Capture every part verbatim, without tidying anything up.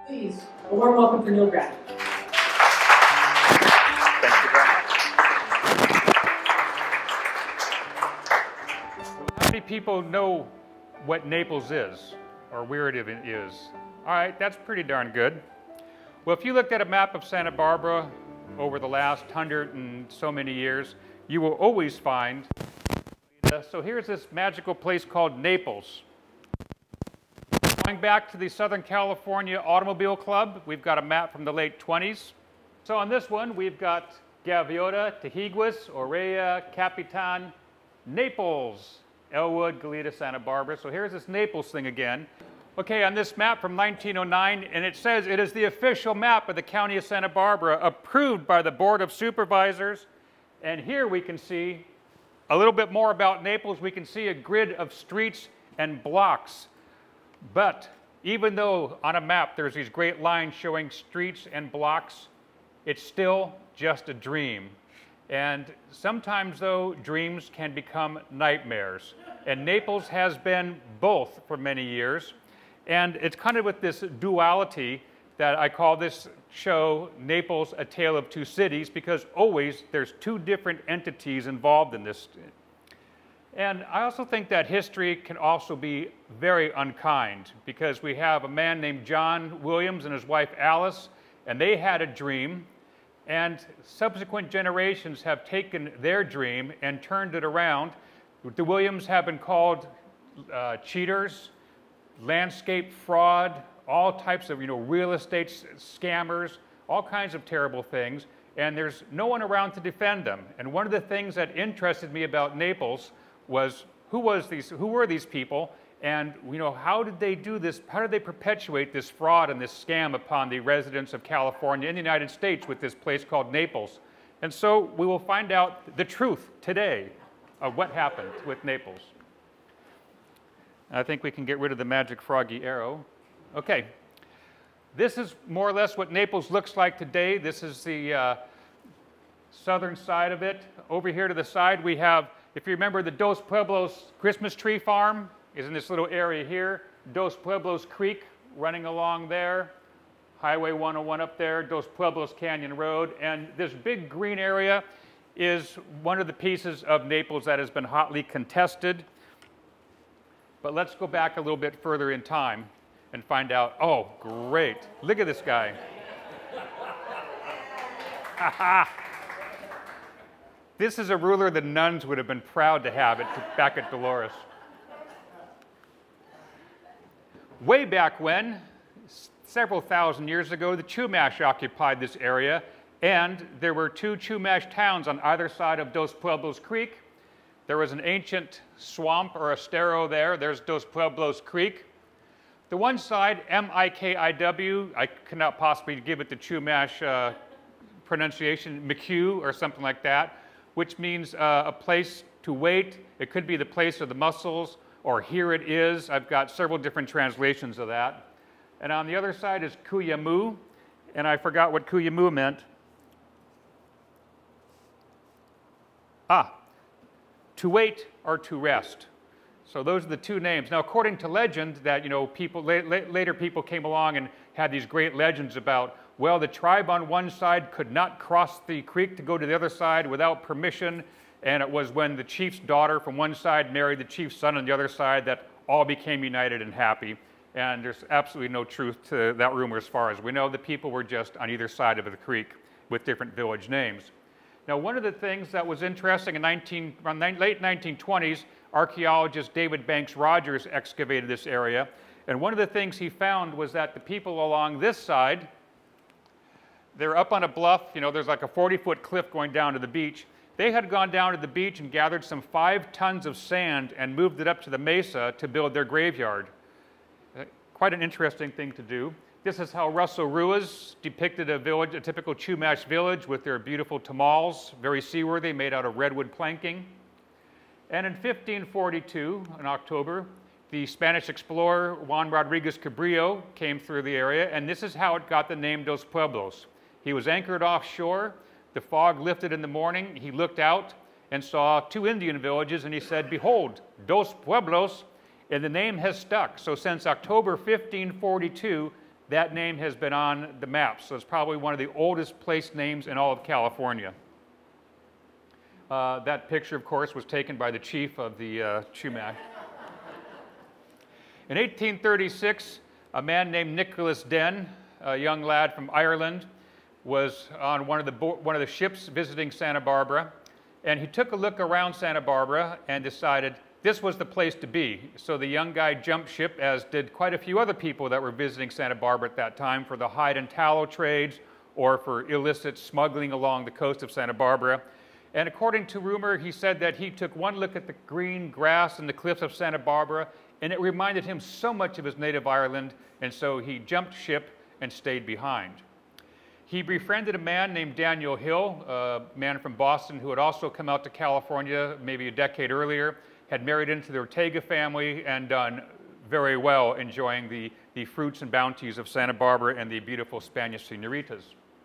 Please, a warm welcome for Neal Graffy. Thank you very much. How many people know what Naples is, or where it is? All right, that's pretty darn good. Well, if you looked at a map of Santa Barbara over the last hundred and so many years, you will always find, so here's this magical place called Naples. Going back to the Southern California Automobile Club, we've got a map from the late twenties. So on this one, we've got Gaviota, Tehiguis, Orea, Capitan, Naples, Elwood, Goleta, Santa Barbara. So here's this Naples thing again. Okay, on this map from nineteen oh nine, and it says it is the official map of the County of Santa Barbara, approved by the Board of Supervisors. And here we can see a little bit more about Naples. We can see a grid of streets and blocks. But even though on a map there's these great lines showing streets and blocks, it's still just a dream. And sometimes, though, dreams can become nightmares. And Naples has been both for many years. And it's kind of with this duality that I call this show Naples, A Tale of Two Cities, because always there's two different entities involved in this. And I also think that history can also be very unkind, because we have a man named John Williams and his wife Alice, and they had a dream, and subsequent generations have taken their dream and turned it around. The Williams have been called uh, cheaters, landscape fraud, all types of, you know, real estate scammers, all kinds of terrible things, and there's no one around to defend them. And one of the things that interested me about Naples was who was these, who were these people, and, you know, how did they do this? How did they perpetuate this fraud and this scam upon the residents of California and the United States with this place called Naples? And so we will find out the truth today of what happened with Naples. I think we can get rid of the magic froggy arrow. Okay, this is more or less what Naples looks like today. This is the uh, southern side of it. Over here to the side we have, if you remember, the Dos Pueblos Christmas tree farm is in this little area here. Dos Pueblos Creek running along there. Highway one oh one up there, Dos Pueblos Canyon Road. And this big green area is one of the pieces of Naples that has been hotly contested. But let's go back a little bit further in time and find out, oh, great. Look at this guy. This is a ruler the nuns would have been proud to have it back at Dolores. Way back when, several thousand years ago, the Chumash occupied this area, and there were two Chumash towns on either side of Dos Pueblos Creek. There was an ancient swamp or estero there. There's Dos Pueblos Creek. The one side, M I K I W, I cannot possibly give it the Chumash uh, pronunciation, McHugh or something like that, which means uh, a place to wait. It could be the place of the mussels, or here it is. I've got several different translations of that. And on the other side is Kuyamu, and I forgot what Kuyamu meant. Ah, to wait or to rest. So those are the two names. Now, according to legend, that, you know, people la la later people came along and had these great legends about, well, the tribe on one side could not cross the creek to go to the other side without permission, and it was when the chief's daughter from one side married the chief's son on the other side that all became united and happy. And there's absolutely no truth to that rumor as far as we know. The people were just on either side of the creek with different village names. Now, one of the things that was interesting in nineteen, around the late nineteen twenties, archaeologist David Banks Rogers excavated this area. And one of the things he found was that the people along this side, they're up on a bluff, you know, there's like a forty foot cliff going down to the beach. They had gone down to the beach and gathered some five tons of sand and moved it up to the mesa to build their graveyard. Uh, quite an interesting thing to do. This is how Russell Ruiz depicted a village, a typical Chumash village with their beautiful tamales, very seaworthy, made out of redwood planking. And in fifteen forty-two, in October, the Spanish explorer Juan Rodriguez Cabrillo came through the area, and this is how it got the name Dos Pueblos. He was anchored offshore. The fog lifted in the morning. He looked out and saw two Indian villages, and he said, "Behold, Dos Pueblos," and the name has stuck. So since October fifteen forty-two, that name has been on the map. So it's probably one of the oldest place names in all of California. Uh, that picture, of course, was taken by the chief of the uh, Chumash. In eighteen thirty-six, a man named Nicholas Den, a young lad from Ireland, was on one of the, one of the ships visiting Santa Barbara, and he took a look around Santa Barbara and decided this was the place to be. So the young guy jumped ship, as did quite a few other people that were visiting Santa Barbara at that time, for the hide and tallow trades or for illicit smuggling along the coast of Santa Barbara. And according to rumor, he said that he took one look at the green grass and the cliffs of Santa Barbara, and it reminded him so much of his native Ireland, and so he jumped ship and stayed behind. He befriended a man named Daniel Hill, a man from Boston who had also come out to California maybe a decade earlier, had married into the Ortega family and done very well, enjoying the, the fruits and bounties of Santa Barbara and the beautiful Spanish senoritas.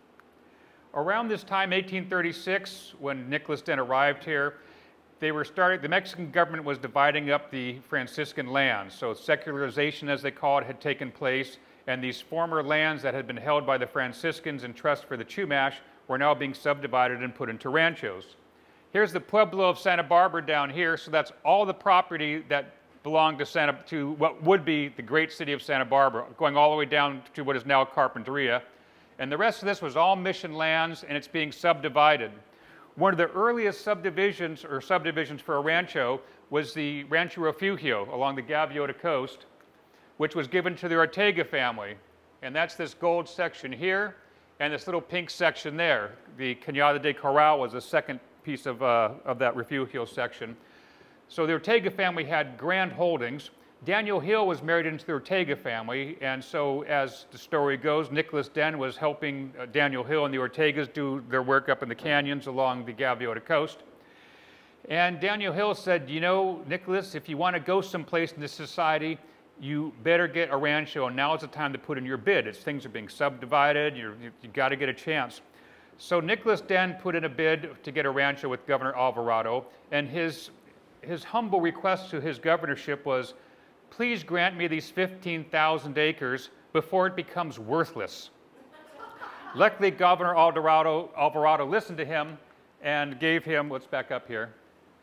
Around this time, eighteen thirty-six, when Nicholas Den arrived here, they were starting, the Mexican government was dividing up the Franciscan lands. So secularization, as they call it, had taken place, and these former lands that had been held by the Franciscans in trust for the Chumash were now being subdivided and put into ranchos. Here's the Pueblo of Santa Barbara down here, so that's all the property that belonged to, Santa, to what would be the great city of Santa Barbara, going all the way down to what is now Carpinteria. And the rest of this was all mission lands, and it's being subdivided. One of the earliest subdivisions, or subdivisions for a rancho, was the Rancho Refugio along the Gaviota Coast, which was given to the Ortega family. And that's this gold section here, and this little pink section there. The Cañada de Corral was the second piece of, uh, of that Refugio section. So the Ortega family had grand holdings. Daniel Hill was married into the Ortega family, and so as the story goes, Nicholas Den was helping uh, Daniel Hill and the Ortegas do their work up in the canyons along the Gaviota Coast. And Daniel Hill said, you know, Nicholas, if you want to go someplace in this society, you better get a rancho, and now is the time to put in your bid. It's, things are being subdivided, you're, you, you got to get a chance. So Nicholas Den put in a bid to get a rancho with Governor Alvarado, and his, his humble request to his governorship was, please grant me these fifteen thousand acres before it becomes worthless. Luckily, Governor Alvarado, Alvarado listened to him and gave him, let's back up here,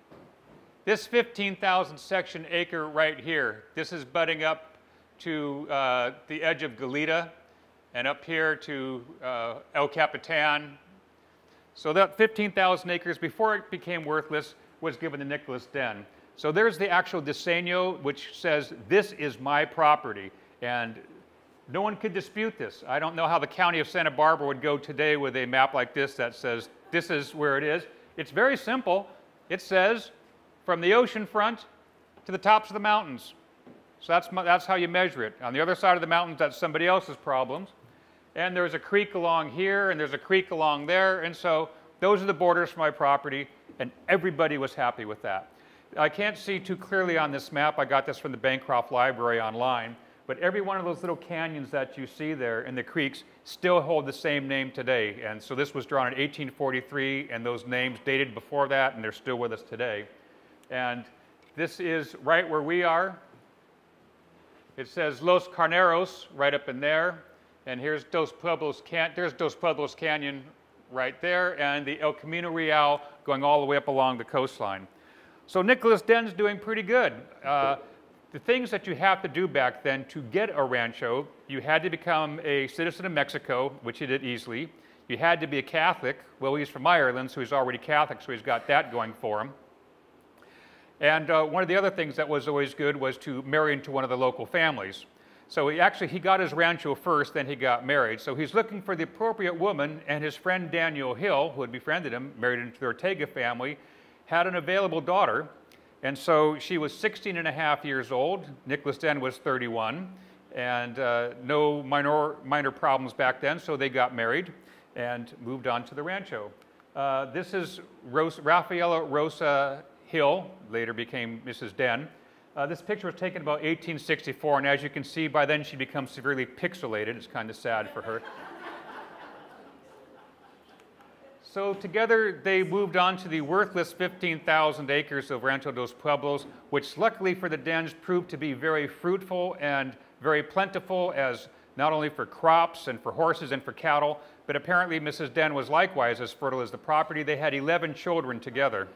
this fifteen thousand section acre right here. This is butting up to uh, the edge of Goleta and up here to uh, El Capitan. So that fifteen thousand acres, before it became worthless, was given to Nicholas Den. So there's the actual diseño, which says, this is my property. And no one could dispute this. I don't know how the county of Santa Barbara would go today with a map like this that says, this is where it is. It's very simple. It says, from the ocean front to the tops of the mountains. So that's, that's how you measure it. On the other side of the mountains, that's somebody else's problems. And there's a creek along here, and there's a creek along there. And so those are the borders for my property, and everybody was happy with that. I can't see too clearly on this map. I got this from the Bancroft Library online. But every one of those little canyons that you see there in the creeks still hold the same name today. And so this was drawn in eighteen forty-three, and those names dated before that, and they're still with us today. And this is right where we are. It says Los Carneros right up in there. And here's Dos Pueblos, Can there's Dos Pueblos Canyon right there, and the El Camino Real going all the way up along the coastline. So Nicholas Den's doing pretty good. Uh, the things that you have to do back then to get a rancho, you had to become a citizen of Mexico, which he did easily. You had to be a Catholic. Well, he's from Ireland, so he's already Catholic, so he's got that going for him. And uh, one of the other things that was always good was to marry into one of the local families. So he actually, he got his rancho first, then he got married. So he's looking for the appropriate woman, and his friend Daniel Hill, who had befriended him, married into the Ortega family, had an available daughter. And so she was sixteen and a half years old. Nicholas Den was thirty-one, and uh, no minor, minor problems back then, so they got married and moved on to the rancho. Uh, this is Ros Rafaela Rosa Hill, later became Missus Den. Uh, this picture was taken about eighteen sixty-four, and as you can see, by then she becomes severely pixelated. It's kind of sad for her. So together they moved on to the worthless fifteen thousand acres of Rancho dos Pueblos, which luckily for the Dens proved to be very fruitful and very plentiful, as not only for crops and for horses and for cattle, but apparently Missus Den was likewise as fertile as the property. They had eleven children together.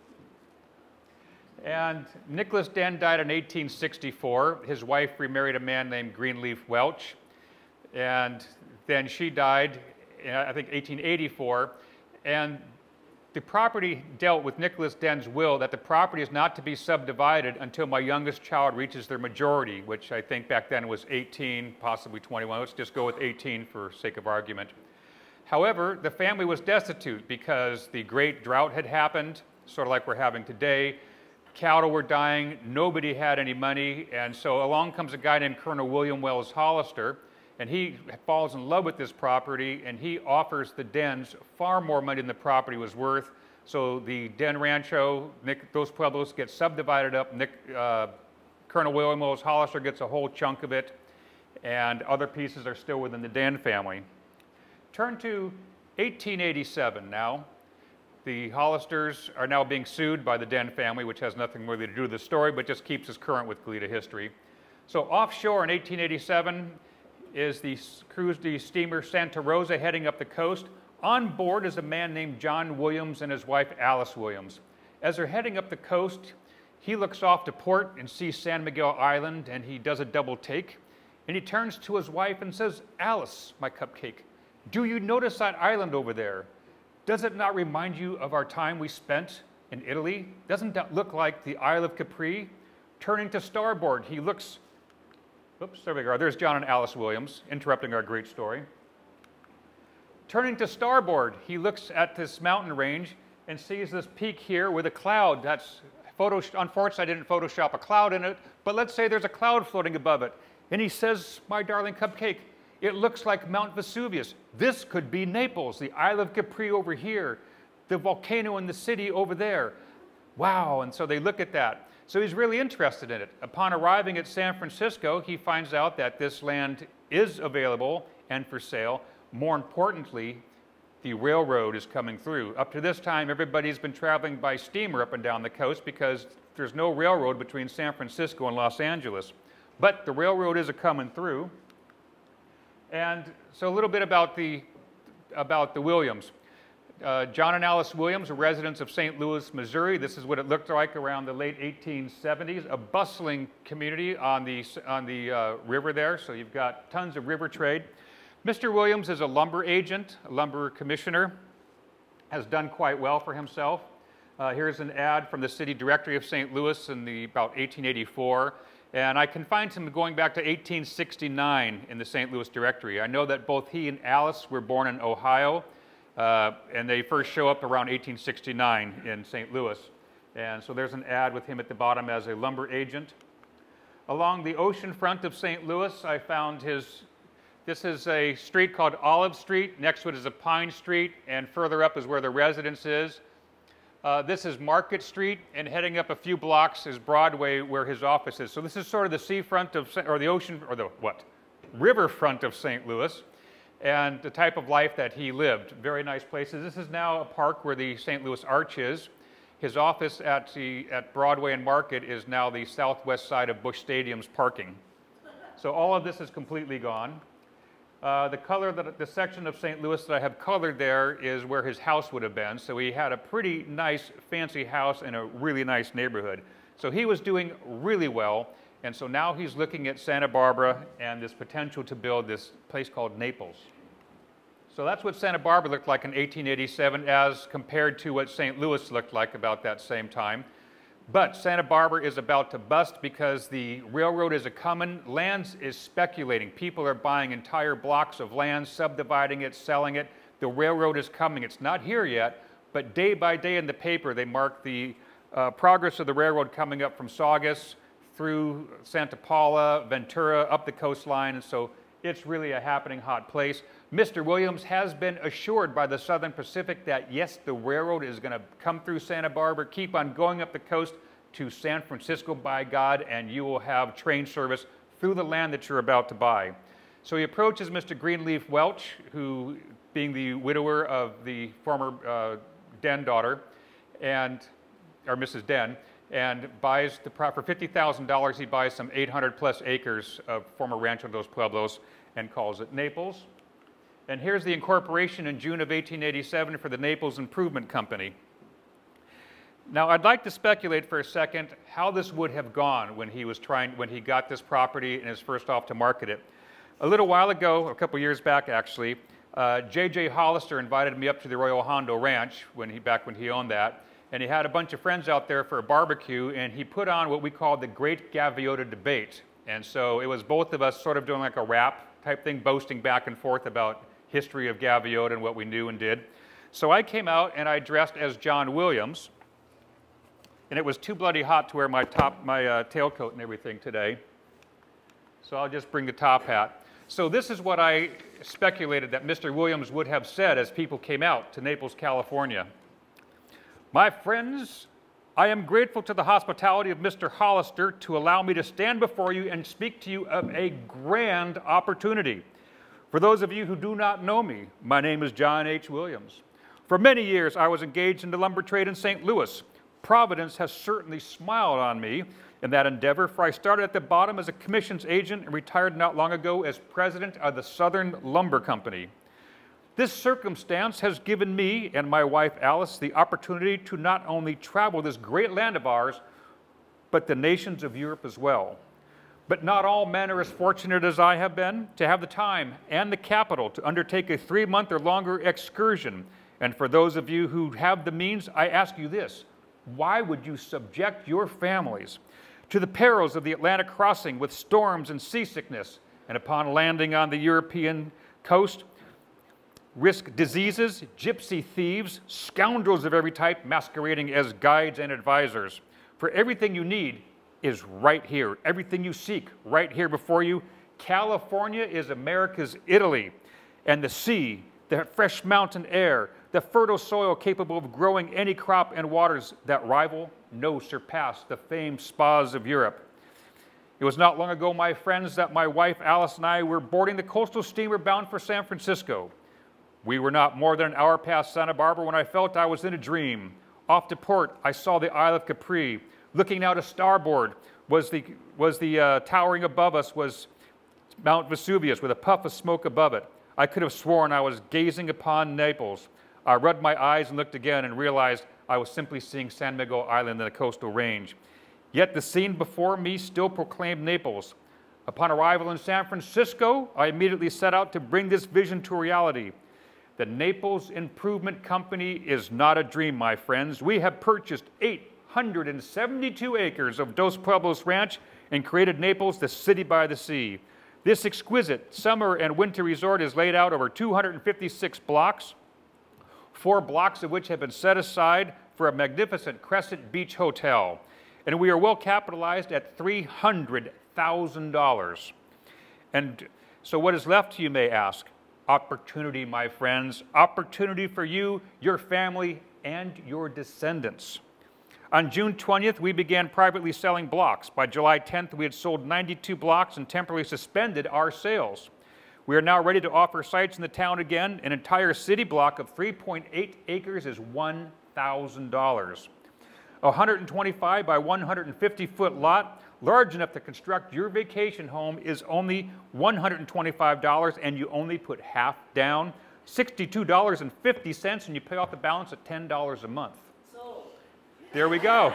And Nicholas Den died in eighteen sixty-four. His wife remarried a man named Greenleaf Welch. And then she died, in, I think, eighteen eighty-four. And the property dealt with Nicholas Den's will that the property is not to be subdivided until my youngest child reaches their majority, which I think back then was eighteen, possibly twenty-one. Let's just go with eighteen for sake of argument. However, the family was destitute because the great drought had happened, sort of like we're having today. Cattle were dying, nobody had any money, and so along comes a guy named Colonel William Wells Hollister, and he falls in love with this property, and he offers the Dens far more money than the property was worth. So the Den Rancho, Nick, those pueblos get subdivided up. Nick, uh, Colonel William Wells Hollister gets a whole chunk of it, and other pieces are still within the Den family. Turn to eighteen eighty-seven now. The Hollisters are now being sued by the Den family, which has nothing really to do with the story, but just keeps us current with Goleta history. So offshore in eighteen eighty-seven is the cruise, the steamer Santa Rosa heading up the coast. On board is a man named John Williams and his wife Alice Williams. As they're heading up the coast, he looks off to port and sees San Miguel Island, and he does a double take. And he turns to his wife and says, "Alice, my cupcake, do you notice that island over there? Does it not remind you of our time we spent in Italy? Doesn't that look like the Isle of Capri?" Turning to starboard, he looks, oops, there we go. There's John and Alice Williams, interrupting our great story. Turning to starboard, he looks at this mountain range and sees this peak here with a cloud. That's, photo, unfortunately, I didn't Photoshop a cloud in it, but let's say there's a cloud floating above it. And he says, "My darling cupcake, it looks like Mount Vesuvius. This could be Naples, the Isle of Capri over here, the volcano in the city over there. Wow," and so they look at that. So he's really interested in it. Upon arriving at San Francisco, he finds out that this land is available and for sale. More importantly, the railroad is coming through. Up to this time, everybody's been traveling by steamer up and down the coast because there's no railroad between San Francisco and Los Angeles. But the railroad is a coming through. And so a little bit about the, about the Williams. Uh, John and Alice Williams are residents of Saint Louis, Missouri. This is what it looked like around the late eighteen seventies, a bustling community on the, on the uh, river there, so you've got tons of river trade. Mister Williams is a lumber agent, a lumber commissioner, has done quite well for himself. Uh, here's an ad from the City Directory of Saint Louis in the, about eighteen eighty-four. And I can find him going back to eighteen sixty-nine in the Saint Louis Directory. I know that both he and Alice were born in Ohio, uh, and they first show up around eighteen sixty-nine in Saint Louis. And so there's an ad with him at the bottom as a lumber agent. Along the ocean front of Saint Louis, I found his, this is a street called Olive Street. Next to it is a Pine Street, and further up is where the residence is. Uh, this is Market Street, and heading up a few blocks is Broadway, where his office is. So this is sort of the seafront of, or the ocean, or the what? Riverfront of Saint Louis, and the type of life that he lived. Very nice places. This is now a park where the Saint Louis Arch is. His office at, the, at Broadway and Market is now the southwest side of Busch Stadium's parking. So all of this is completely gone. Uh, the color, that, the section of Saint Louis that I have colored there is where his house would have been. So he had a pretty nice, fancy house in a really nice neighborhood. So he was doing really well. And so now he's looking at Santa Barbara and this potential to build this place called Naples. So that's what Santa Barbara looked like in eighteen eighty-seven as compared to what Saint Louis looked like about that same time. But Santa Barbara is about to bust because the railroad is a-coming. Land is speculating. People are buying entire blocks of land, subdividing it, selling it. The railroad is coming. It's not here yet, but day by day in the paper, they mark the uh, progress of the railroad coming up from Saugus through Santa Paula, Ventura, up the coastline, and so it's really a happening hot place. Mister Williams has been assured by the Southern Pacific that, yes, the railroad is going to come through Santa Barbara, keep on going up the coast to San Francisco, by God, and you will have train service through the land that you're about to buy. So he approaches Mister Greenleaf Welch, who, being the widower of the former uh, Den daughter, and, or Missus Den, and buys the prop for fifty thousand dollars. He buys some eight hundred plus acres of former Rancho dos Pueblos and calls it Naples. And here's the incorporation in June of eighteen eighty-seven for the Naples Improvement Company. Now, I'd like to speculate for a second how this would have gone when he was trying, when he got this property and is first off to market it. A little while ago, a couple years back actually, uh, J J Hollister invited me up to the Arroyo Hondo Ranch when he, back when he owned that, and he had a bunch of friends out there for a barbecue, and he put on what we called the Great Gaviota Debate. And so it was both of us sort of doing like a rap type thing, boasting back and forth about history of Gaviota and what we knew and did. So I came out and I dressed as John Williams, and it was too bloody hot to wear my top, my uh, tailcoat and everything today. So I'll just bring the top hat. So this is what I speculated that Mister Williams would have said as people came out to Naples, California. My friends, I am grateful to the hospitality of Mister Hollister to allow me to stand before you and speak to you of a grand opportunity. For those of you who do not know me, my name is John H. Williams. For many years, I was engaged in the lumber trade in Saint Louis. Providence has certainly smiled on me in that endeavor, for I started at the bottom as a commissions agent and retired not long ago as president of the Southern Lumber Company. This circumstance has given me and my wife Alice the opportunity to not only travel this great land of ours, but the nations of Europe as well. But not all men are as fortunate as I have been to have the time and the capital to undertake a three-month or longer excursion. And for those of you who have the means, I ask you this: why would you subject your families to the perils of the Atlantic crossing with storms and seasickness, and upon landing on the European coast, risk diseases, gypsy thieves, scoundrels of every type masquerading as guides and advisors? For everything you need is right here. Everything you seek right here before you. California is America's Italy, and the sea, the fresh mountain air, the fertile soil capable of growing any crop, and waters that rival, no, surpass the famed spas of Europe. It was not long ago, my friends, that my wife Alice and I were boarding the coastal steamer bound for San Francisco. We were not more than an hour past Santa Barbara when I felt I was in a dream. Off to port, I saw the Isle of Capri. Looking out to starboard was the, was the uh, towering above us was Mount Vesuvius with a puff of smoke above it. I could have sworn I was gazing upon Naples. I rubbed my eyes and looked again and realized I was simply seeing San Miguel Island in the coastal range. Yet the scene before me still proclaimed Naples. Upon arrival in San Francisco, I immediately set out to bring this vision to reality. The Naples Improvement Company is not a dream, my friends. We have purchased eight hundred seventy-two acres of Dos Pueblos Ranch and created Naples the city by the sea. This exquisite summer and winter resort is laid out over two hundred fifty-six blocks, four blocks of which have been set aside for a magnificent Crescent Beach hotel. And we are well capitalized at three hundred thousand dollars. And so what is left, you may ask? Opportunity, my friends. Opportunity for you, your family, and your descendants. On June twentieth, we began privately selling blocks. By July tenth, we had sold ninety-two blocks and temporarily suspended our sales. We are now ready to offer sites in the town again. An entire city block of three point eight acres is one thousand dollars. A one hundred twenty-five by one hundred fifty foot lot, large enough to construct your vacation home, is only one hundred twenty-five dollars, and you only put half down, sixty-two dollars and fifty cents, and you pay off the balance at ten dollars a month. There we go.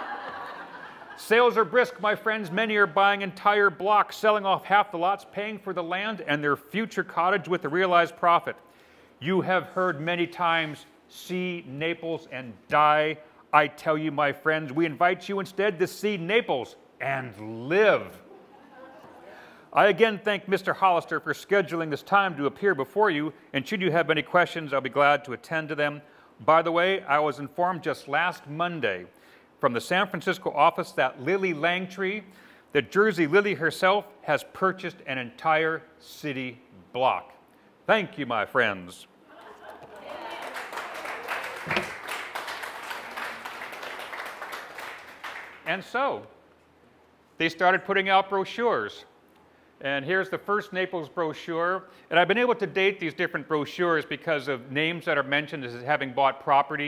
Sales are brisk, my friends. Many are buying entire blocks, selling off half the lots, paying for the land and their future cottage with a realized profit. You have heard many times, see Naples and die. I tell you, my friends, we invite you instead to see Naples and live. I again thank Mister Hollister for scheduling this time to appear before you, and should you have any questions, I'll be glad to attend to them. By the way, I was informed just last Monday from the San Francisco office that Lily Langtree, the Jersey Lily herself, has purchased an entire city block. Thank you, my friends. And so, they started putting out brochures. And here's the first Naples brochure. And I've been able to date these different brochures because of names that are mentioned as having bought property.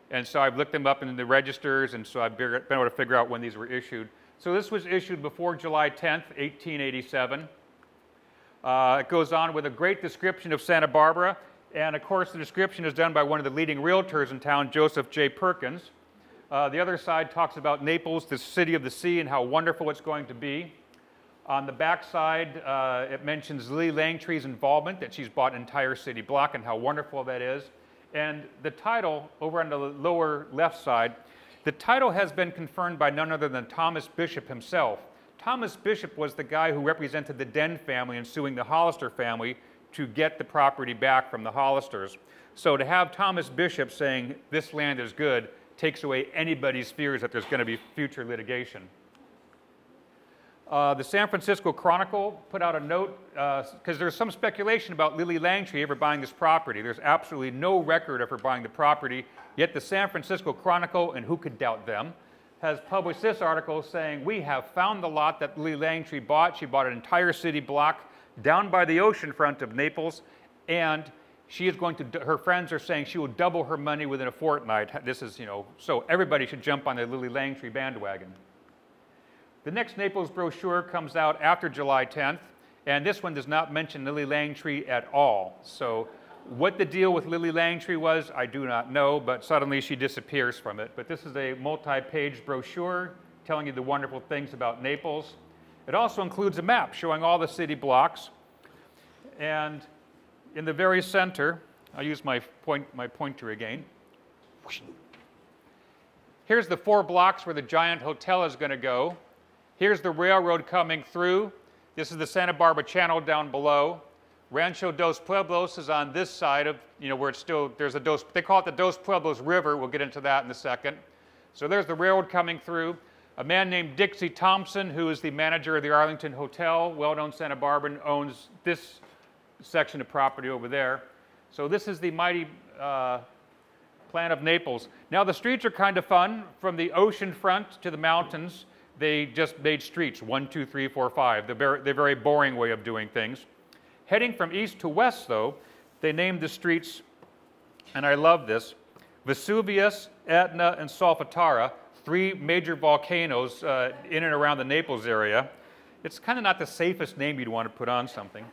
And so I've looked them up in the registers, and so I've been able to figure out when these were issued. So this was issued before July tenth, eighteen eighty-seven. Uh, it goes on with a great description of Santa Barbara, and of course the description is done by one of the leading realtors in town, Joseph J. Perkins. Uh, the other side talks about Naples, the city of the sea, and how wonderful it's going to be. On the back side, uh, it mentions Lily Langtry's involvement, that she's bought an entire city block, and how wonderful that is. And the title, over on the lower left side, the title has been confirmed by none other than Thomas Bishop himself. Thomas Bishop was the guy who represented the Den family in suing the Hollister family to get the property back from the Hollisters. So to have Thomas Bishop saying this land is good takes away anybody's fears that there's going to be future litigation. Uh, the San Francisco Chronicle put out a note, because uh, there's some speculation about Lily Langtry ever buying this property. There's absolutely no record of her buying the property, yet the San Francisco Chronicle, and who could doubt them, has published this article saying, we have found the lot that Lily Langtry bought. She bought an entire city block down by the ocean front of Naples, and she is going to, her friends are saying she will double her money within a fortnight. This is, you know, so everybody should jump on the Lily Langtry bandwagon. The next Naples brochure comes out after July tenth, and this one does not mention Lily Langtry at all. So what the deal with Lily Langtry was, I do not know, but suddenly she disappears from it. But this is a multi-page brochure telling you the wonderful things about Naples. It also includes a map showing all the city blocks. And in the very center, I'll use my, point, my pointer again. Here's the four blocks where the giant hotel is going to go. Here's the railroad coming through. This is the Santa Barbara Channel down below. Rancho Dos Pueblos is on this side of, you know, where it's still, there's a Dos, they call it the Dos Pueblos River. We'll get into that in a second. So there's the railroad coming through. A man named Dixie Thompson, who is the manager of the Arlington Hotel, well-known Santa Barbaran, owns this section of property over there. So this is the mighty uh, plan of Naples. Now the streets are kind of fun. From the ocean front to the mountains, they just made streets, one, two, three, four, five. They're very, they're very boring way of doing things. Heading from east to west, though, they named the streets, and I love this, Vesuvius, Etna, and Solfatara, three major volcanoes uh, in and around the Naples area. It's kind of not the safest name you'd want to put on something.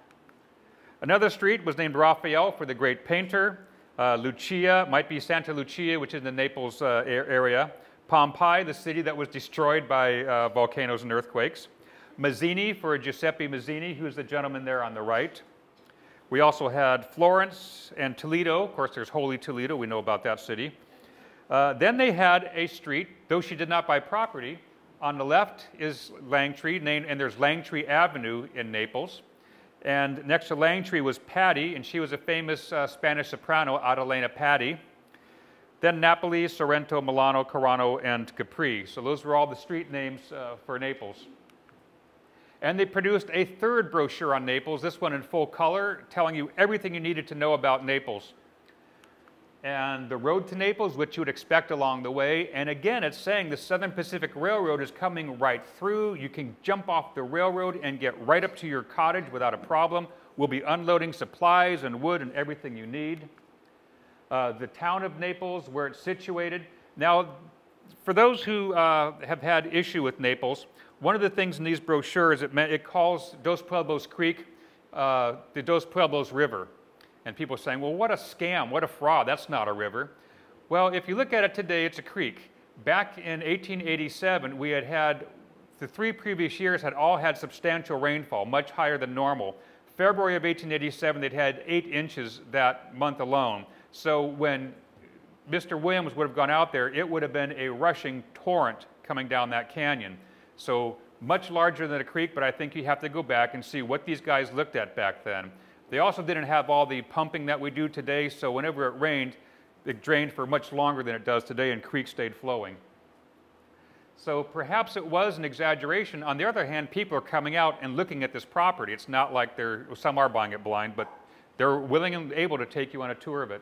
Another street was named Raphael for the great painter. Uh, Lucia, might be Santa Lucia, which is in the Naples uh, area. Pompeii, the city that was destroyed by uh, volcanoes and earthquakes. Mazzini for Giuseppe Mazzini, who's the gentleman there on the right. We also had Florence and Toledo. Of course, there's Holy Toledo. We know about that city. Uh, then they had a street, though she did not buy property. On the left is Langtry, named, and there's Langtry Avenue in Naples. And next to Langtry was Patti, and she was a famous uh, Spanish soprano, Adelena Patti. Then Napoli, Sorrento, Milano, Carano, and Capri. So those were all the street names uh, for Naples. And they produced a third brochure on Naples, this one in full color, telling you everything you needed to know about Naples. And the road to Naples, which you would expect along the way. And again, it's saying the Southern Pacific Railroad is coming right through. You can jump off the railroad and get right up to your cottage without a problem. We'll be unloading supplies and wood and everything you need. Uh, the town of Naples, where it's situated. Now, for those who uh, have had issue with Naples, one of the things in these brochures, it, it calls Dos Pueblos Creek uh, the Dos Pueblos River. And people are saying, well, what a scam, what a fraud, that's not a river. Well, if you look at it today, it's a creek. Back in eighteen eighty-seven, we had had, the three previous years had all had substantial rainfall, much higher than normal. February of eighteen eighty-seven, they'd had eight inches that month alone. So when Mister Williams would have gone out there, it would have been a rushing torrent coming down that canyon. So much larger than a creek, but I think you have to go back and see what these guys looked at back then. They also didn't have all the pumping that we do today, so whenever it rained, it drained for much longer than it does today, and creeks stayed flowing. So perhaps it was an exaggeration. On the other hand, people are coming out and looking at this property. It's not like they're, some are buying it blind, but they're willing and able to take you on a tour of it.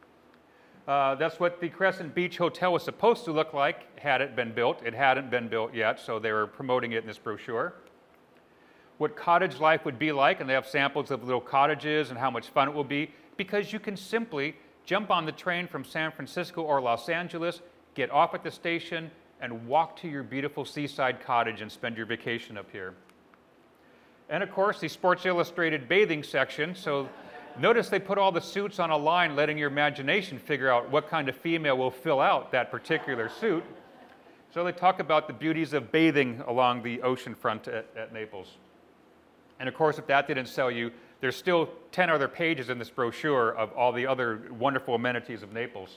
Uh, that's what the Crescent Beach Hotel was supposed to look like had it been built. It hadn't been built yet, so they were promoting it in this brochure. What cottage life would be like, and they have samples of little cottages and how much fun it will be, because you can simply jump on the train from San Francisco or Los Angeles, get off at the station, and walk to your beautiful seaside cottage and spend your vacation up here. And of course, the Sports Illustrated bathing section. So notice they put all the suits on a line, letting your imagination figure out what kind of female will fill out that particular suit. So they talk about the beauties of bathing along the ocean front at, at Naples. And of course, if that didn't sell you, there's still ten other pages in this brochure of all the other wonderful amenities of Naples.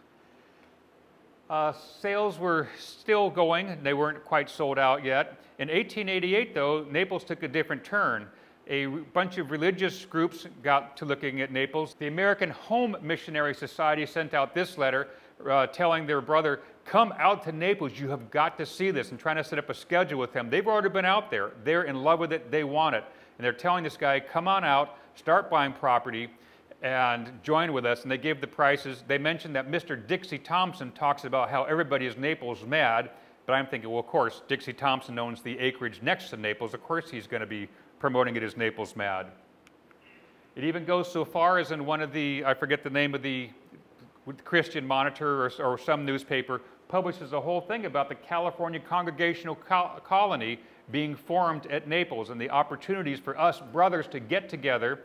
Uh, sales were still going. They weren't quite sold out yet. In eighteen eighty-eight, though, Naples took a different turn. A bunch of religious groups got to looking at Naples. The American Home Missionary Society sent out this letter uh, telling their brother, come out to Naples, you have got to see this, and trying to set up a schedule with him. They've already been out there. They're in love with it. They want it. And they're telling this guy, come on out, start buying property, and join with us. And they gave the prices. They mentioned that Mister Dixie Thompson talks about how everybody is Naples mad. But I'm thinking, well, of course, Dixie Thompson owns the acreage next to Naples. Of course he's going to be promoting it as Naples mad. It even goes so far as in one of the, I forget the name of the Christian Monitor or, or some newspaper, publishes a whole thing about the California Congregational Co- Colony being formed at Naples and the opportunities for us brothers to get together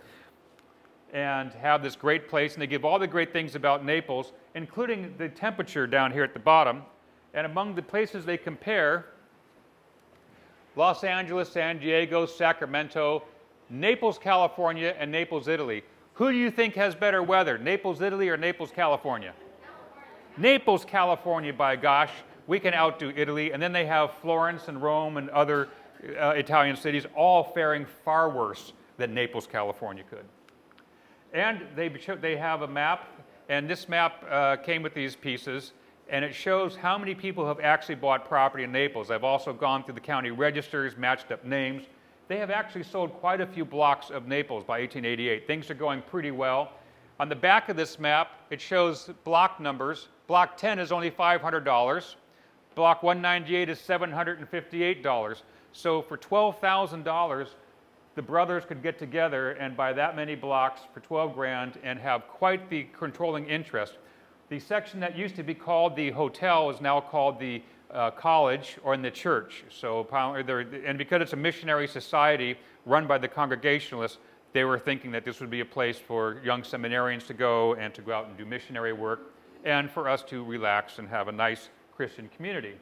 and have this great place. And they give all the great things about Naples, including the temperature down here at the bottom. And among the places they compare, Los Angeles, San Diego, Sacramento, Naples, California, and Naples, Italy. Who do you think has better weather, Naples, Italy, or Naples, California? Naples, California, by gosh. We can outdo Italy. And then they have Florence and Rome and other uh, Italian cities all faring far worse than Naples, California could. And they, they have a map, and this map uh, came with these pieces, and it shows how many people have actually bought property in Naples. I've also gone through the county registers, matched up names. They have actually sold quite a few blocks of Naples by eighteen eighty-eight. Things are going pretty well. On the back of this map, it shows block numbers. Block ten is only five hundred dollars. Block one ninety-eight is seven hundred fifty-eight dollars. So for twelve thousand dollars, the brothers could get together and buy that many blocks for twelve grand and have quite the controlling interest. The section that used to be called the hotel is now called the uh, college or in the church. So, and because it's a missionary society run by the Congregationalists, they were thinking that this would be a place for young seminarians to go and to go out and do missionary work, and for us to relax and have a nice Christian community.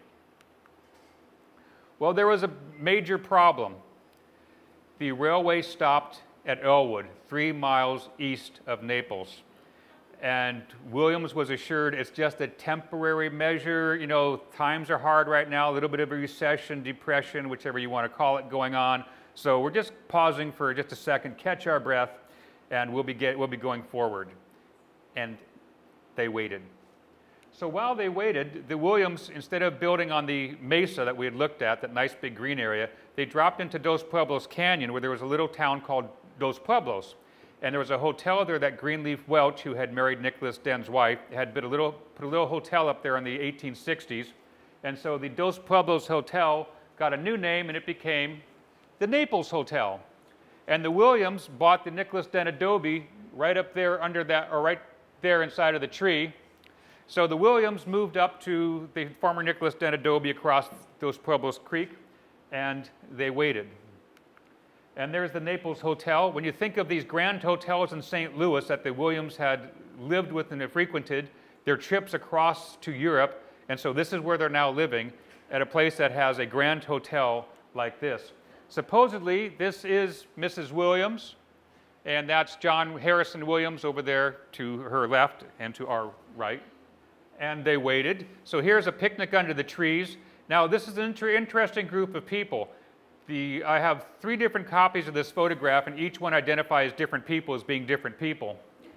Well, there was a major problem. The railway stopped at Elwood, three miles east of Naples. And Williams was assured it's just a temporary measure. You know, times are hard right now, a little bit of a recession, depression, whichever you want to call it, going on. So we're just pausing for just a second, catch our breath, and we'll be, get, we'll be going forward. And they waited. So while they waited, the Williams, instead of building on the mesa that we had looked at, that nice big green area, they dropped into Dos Pueblos Canyon, where there was a little town called Dos Pueblos. And there was a hotel there that Greenleaf Welch, who had married Nicholas Denn's wife, had put a little, put a little hotel up there in the eighteen sixties. And so the Dos Pueblos Hotel got a new name, and it became the Naples Hotel. And the Williams bought the Nicholas Denn adobe right up there under that, or right there inside of the tree. So the Williams moved up to the former Nicholas Denn adobe across Dos Pueblos Creek, and they waited. And there's the Naples Hotel. When you think of these grand hotels in Saint Louis that the Williams had lived with and frequented, their trips across to Europe, and so this is where they're now living, at a place that has a grand hotel like this. Supposedly, this is Missus Williams, and that's John Harrison Williams over there to her left and to our right. And they waited. So here's a picnic under the trees. Now, this is an inter interesting group of people. The, I have three different copies of this photograph, and each one identifies different people as being different people.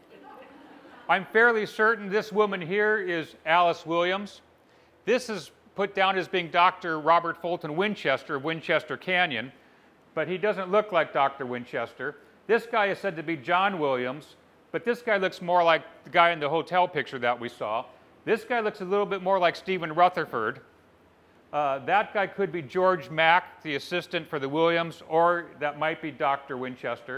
I'm fairly certain this woman here is Alice Williams. This is put down as being Doctor Robert Fulton Winchester of Winchester Canyon, but he doesn't look like Doctor Winchester. This guy is said to be John Williams, but this guy looks more like the guy in the hotel picture that we saw. This guy looks a little bit more like Stephen Rutherford. Uh, that guy could be George Mack, the assistant for the Williams, or that might be Doctor Winchester.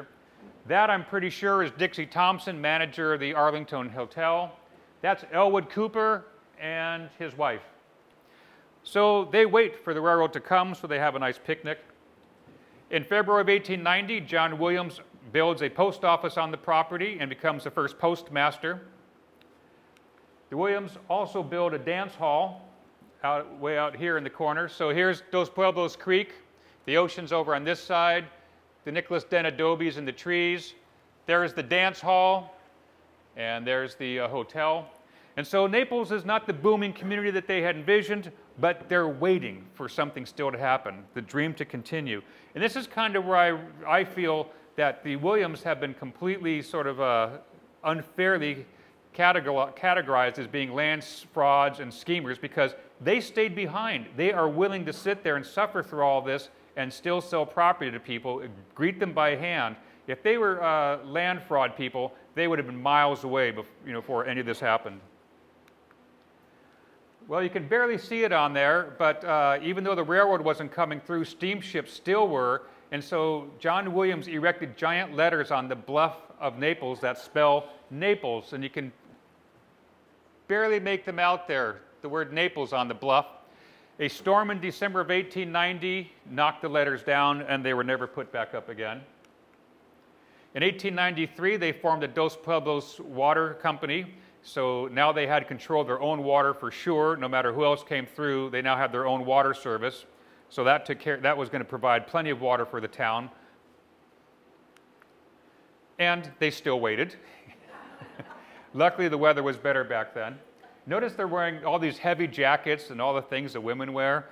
That, I'm pretty sure, is Dixie Thompson, manager of the Arlington Hotel. That's Elwood Cooper and his wife. So they wait for the railroad to come so they have a nice picnic. In February of eighteen ninety, John Williams builds a post office on the property and becomes the first postmaster. The Williams also build a dance hall out, way out here in the corner. So here's Dos Pueblos Creek. The ocean's over on this side. The Nicholas Den adobes in the trees. There's the dance hall, and there's the uh, hotel. And so Naples is not the booming community that they had envisioned, but they're waiting for something still to happen, the dream to continue. And this is kind of where I, I feel that the Williams have been completely sort of uh, unfairly categorized as being land frauds and schemers, because they stayed behind. They are willing to sit there and suffer through all this and still sell property to people, greet them by hand. If they were uh, land fraud people, they would have been miles away before, you know, before any of this happened. Well, you can barely see it on there, but uh, even though the railroad wasn't coming through, steamships still were, and so John Williams erected giant letters on the bluff of Naples that spell Naples, and you can barely make them out there, the word Naples on the bluff. A storm in December of eighteen ninety knocked the letters down, and they were never put back up again. In eighteen ninety-three, they formed the Dos Pueblos Water Company, so now they had control of their own water for sure. No matter who else came through, they now had their own water service. So that took care, that was going to provide plenty of water for the town. And they still waited. Luckily, the weather was better back then. Notice they're wearing all these heavy jackets and all the things that women wear.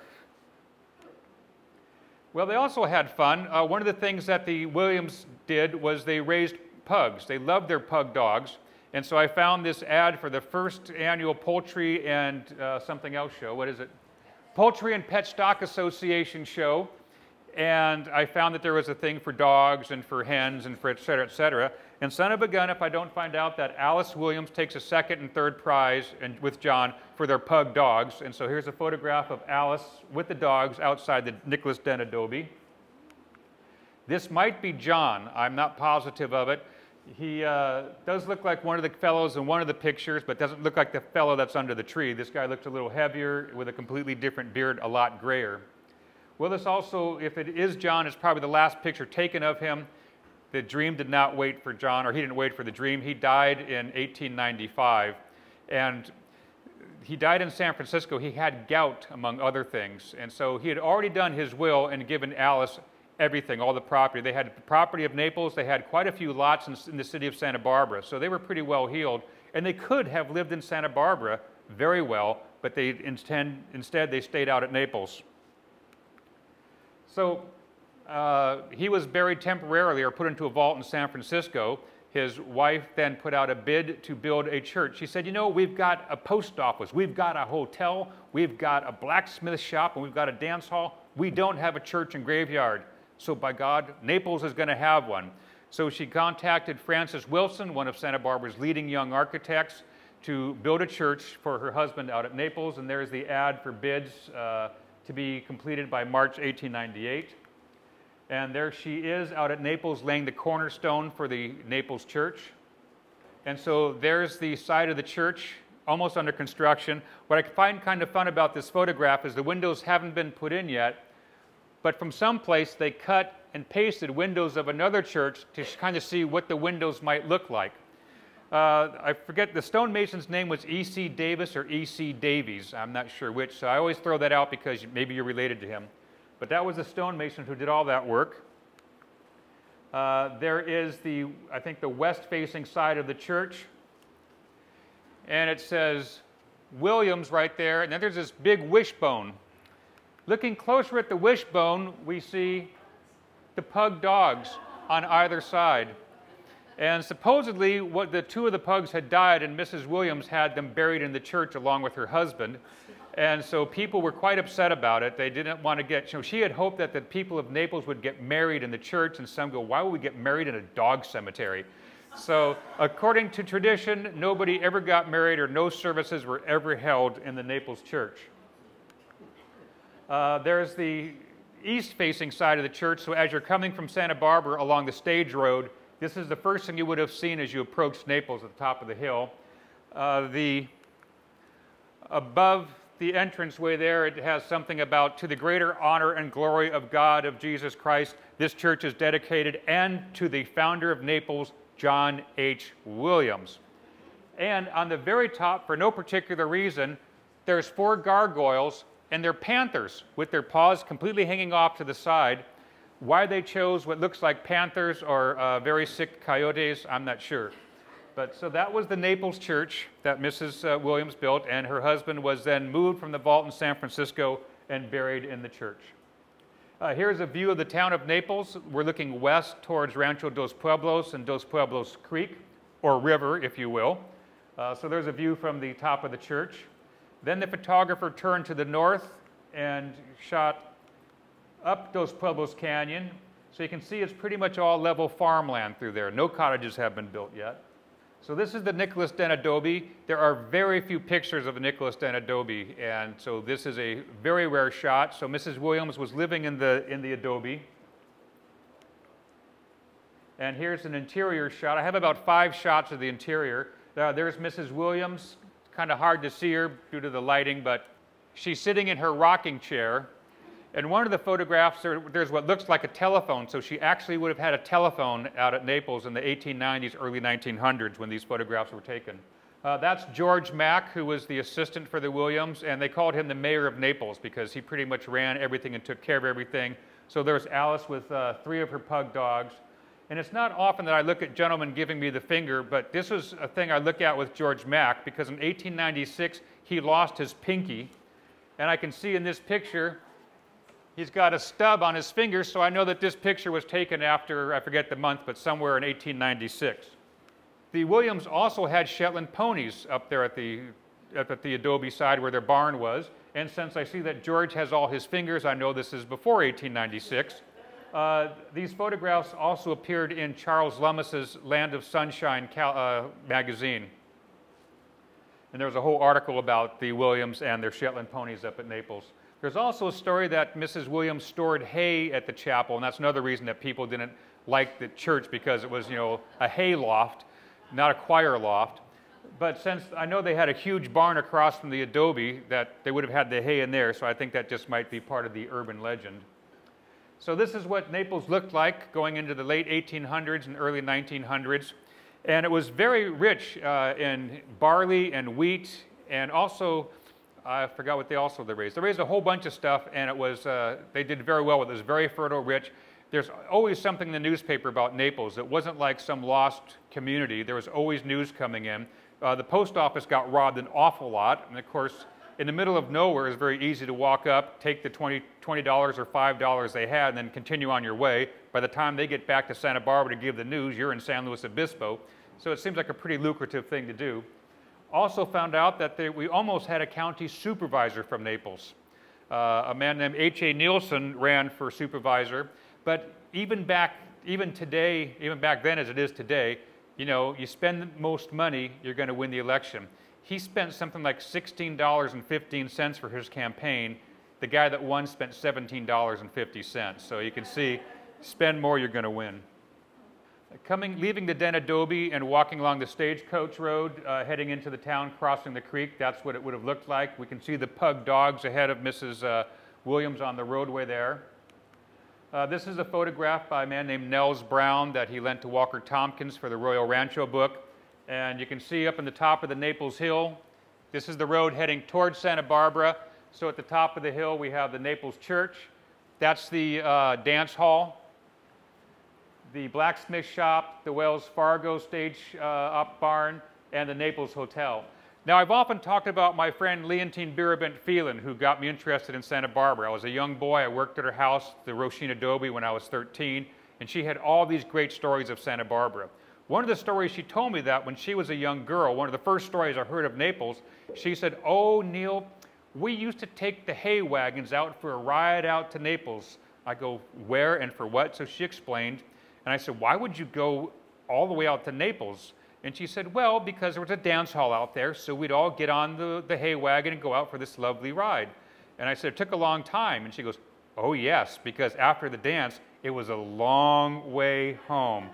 Well, they also had fun. Uh, one of the things that the Williams did was they raised pugs. They loved their pug dogs. And so I found this ad for the first annual Poultry and uh, something else show. What is it? Poultry and Pet Stock Association show. And I found that there was a thing for dogs and for hens and for et cetera, et cetera. And son of a gun, if I don't find out that Alice Williams takes a second and third prize and, with John for their pug dogs. And so here's a photograph of Alice with the dogs outside the Nicholas Den adobe. This might be John. I'm not positive of it. He uh, does look like one of the fellows in one of the pictures, but doesn't look like the fellow that's under the tree. This guy looks a little heavier with a completely different beard, a lot grayer. Well, this also, if it is John, it's probably the last picture taken of him. The dream did not wait for John, or he didn't wait for the dream. He died in eighteen ninety-five, and he died in San Francisco. He had gout, among other things, and so he had already done his will and given Alice everything, all the property. They had the property of Naples. They had quite a few lots in, in the city of Santa Barbara, so they were pretty well heeled, and they could have lived in Santa Barbara very well, but they intend, instead they stayed out at Naples. So uh, he was buried temporarily or put into a vault in San Francisco. His wife then put out a bid to build a church. She said, you know, we've got a post office, we've got a hotel, we've got a blacksmith shop, and we've got a dance hall. We don't have a church and graveyard. So by God, Naples is going to have one. So she contacted Francis Wilson, one of Santa Barbara's leading young architects, to build a church for her husband out at Naples. And there's the ad for bids uh, to be completed by March eighteen ninety-eight. And there she is out at Naples laying the cornerstone for the Naples church. And so there's the side of the church, almost under construction. What I find kind of fun about this photograph is the windows haven't been put in yet, but from someplace they cut and pasted windows of another church to kind of see what the windows might look like. Uh, I forget, the stonemason's name was E C Davis or E C Davies. I'm not sure which, so I always throw that out because maybe you're related to him. But that was the stonemason who did all that work. Uh, there is the, I think, the west-facing side of the church. And it says Williams right there, and then there's this big wishbone. Looking closer at the wishbone, we see the pug dogs on either side. And supposedly, what the two of the pugs had died, and Missus Williams had them buried in the church along with her husband. And so people were quite upset about it. They didn't want to get, you know, she had hoped that the people of Naples would get married in the church, and some go, why would we get married in a dog cemetery? So according to tradition, nobody ever got married or no services were ever held in the Naples church. Uh, there's the east-facing side of the church, so as you're coming from Santa Barbara along the stage road, This is the first thing you would have seen as you approached Naples at the top of the hill. Uh, the, above the entranceway there, it has something about, to the greater honor and glory of God, of Jesus Christ, this church is dedicated, and to the founder of Naples, John H. Williams. And on the very top, for no particular reason, there's four gargoyles, and they're panthers with their paws completely hanging off to the side. Why they chose what looks like panthers or uh, very sick coyotes, I'm not sure. But so that was the Naples church that Missus Uh, Williams built, and her husband was then moved from the vault in San Francisco and buried in the church. Uh, here's a view of the town of Naples. We're looking west towards Rancho Dos Pueblos and Dos Pueblos Creek, or river, if you will. Uh, so there's a view from the top of the church. Then the photographer turned to the north and shot up Dos Pueblos Canyon. So you can see it's pretty much all level farmland through there. No cottages have been built yet. So this is the Nicholas Den adobe. There are very few pictures of the Nicholas Den adobe, and so this is a very rare shot. So Missus Williams was living in the, in the adobe. And here's an interior shot. I have about five shots of the interior. Uh, there's Missus Williams. It's kind of hard to see her due to the lighting, but she's sitting in her rocking chair. In one of the photographs, there, there's what looks like a telephone, so she actually would have had a telephone out at Naples in the eighteen nineties, early nineteen hundreds when these photographs were taken. Uh, that's George Mack, who was the assistant for the Williams, and they called him the mayor of Naples because he pretty much ran everything and took care of everything. So there's Alice with uh, three of her pug dogs. And it's not often that I look at gentlemen giving me the finger, but this was a thing I look at with George Mack because in eighteen ninety-six, he lost his pinky. And I can see in this picture, he's got a stub on his finger, so I know that this picture was taken after, I forget the month, but somewhere in eighteen ninety-six. The Williams also had Shetland ponies up there at the, at the adobe side where their barn was. And since I see that George has all his fingers, I know this is before eighteen ninety-six. Uh, these photographs also appeared in Charles Lummis's Land of Sunshine uh, magazine. And there was a whole article about the Williams and their Shetland ponies up at Naples. There's also a story that Missus Williams stored hay at the chapel, and that's another reason that people didn't like the church because it was, you know, a hay loft, not a choir loft. But since I know they had a huge barn across from the adobe, that they would have had the hay in there, so I think that just might be part of the urban legend. So this is what Naples looked like going into the late eighteen hundreds and early nineteen hundreds. And it was very rich uh, in barley and wheat, and also, I forgot what they also they raised. They raised a whole bunch of stuff, and it was, uh, they did very well with it. It was very fertile, rich. There's always something in the newspaper about Naples. It wasn't like some lost community. There was always news coming in. Uh, the post office got robbed an awful lot, and of course, in the middle of nowhere, it's very easy to walk up, take the twenty dollars or five dollars they had, and then continue on your way. By the time they get back to Santa Barbara to give the news, you're in San Luis Obispo. So it seems like a pretty lucrative thing to do. Also found out that they, we almost had a county supervisor from Naples. Uh, a man named H A Nielsen ran for supervisor. But even back, even today, even back then as it is today, you know, you spend the most money, you're going to win the election. He spent something like sixteen dollars and fifteen cents for his campaign. The guy that won spent seventeen dollars and fifty cents. So you can see, spend more, you're going to win. Coming, leaving the Den adobe and walking along the Stagecoach Road, uh, heading into the town, crossing the creek, that's what it would have looked like. We can see the pug dogs ahead of Missus Uh, Williams on the roadway there. Uh, this is a photograph by a man named Nels Brown that he lent to Walker Tompkins for the Royal Rancho book. And you can see up in the top of the Naples Hill, this is the road heading towards Santa Barbara. So at the top of the hill, we have the Naples Church. That's the uh, dance hall, the blacksmith shop, the Wells Fargo stage uh, up barn, and the Naples Hotel. Now, I've often talked about my friend Leontine Birabent Phelan, who got me interested in Santa Barbara. I was a young boy. I worked at her house, the Roisin Adobe, when I was thirteen, and she had all these great stories of Santa Barbara. One of the stories she told me that when she was a young girl, one of the first stories I heard of Naples, she said, "Oh, Neal, we used to take the hay wagons out for a ride out to Naples." I go, "Where and for what?" So she explained, and I said, "Why would you go all the way out to Naples?" And she said, "Well, because there was a dance hall out there, so we'd all get on the, the hay wagon and go out for this lovely ride." And I said, "It took a long time." And she goes, "Oh, yes, because after the dance, it was a long way home."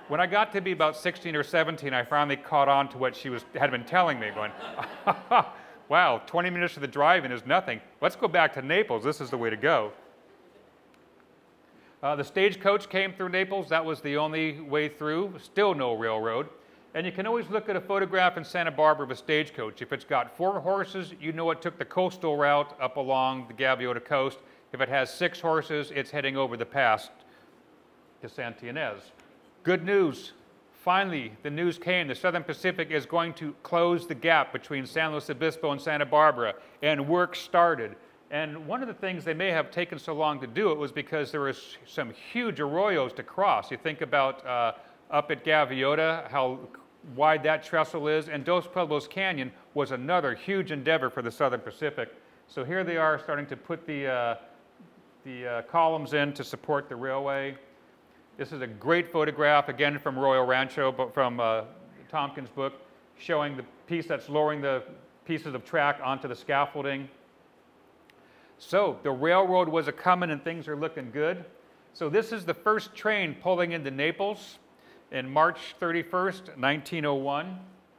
When I got to be about sixteen or seventeen, I finally caught on to what she was, had been telling me, going, wow, twenty minutes to the drive-in is nothing. Let's go back to Naples. This is the way to go. Uh, the stagecoach came through Naples. That was the only way through. Still no railroad. And you can always look at a photograph in Santa Barbara of a stagecoach. If it's got four horses, you know it took the coastal route up along the Gaviota Coast. If it has six horses, it's heading over the pass to Santa Ynez. Good news. Finally, the news came. The Southern Pacific is going to close the gap between San Luis Obispo and Santa Barbara, and work started. And one of the things they may have taken so long to do it was because there was some huge arroyos to cross. You think about uh, up at Gaviota, how wide that trestle is, and Dos Pueblos Canyon was another huge endeavor for the Southern Pacific. So here they are starting to put the, uh, the uh, columns in to support the railway. This is a great photograph, again from Royal Rancho, but from uh, Tompkins' book, showing the piece that's lowering the pieces of track onto the scaffolding. So the railroad was a-coming and things are looking good. So this is the first train pulling into Naples in March thirty-first, nineteen oh one.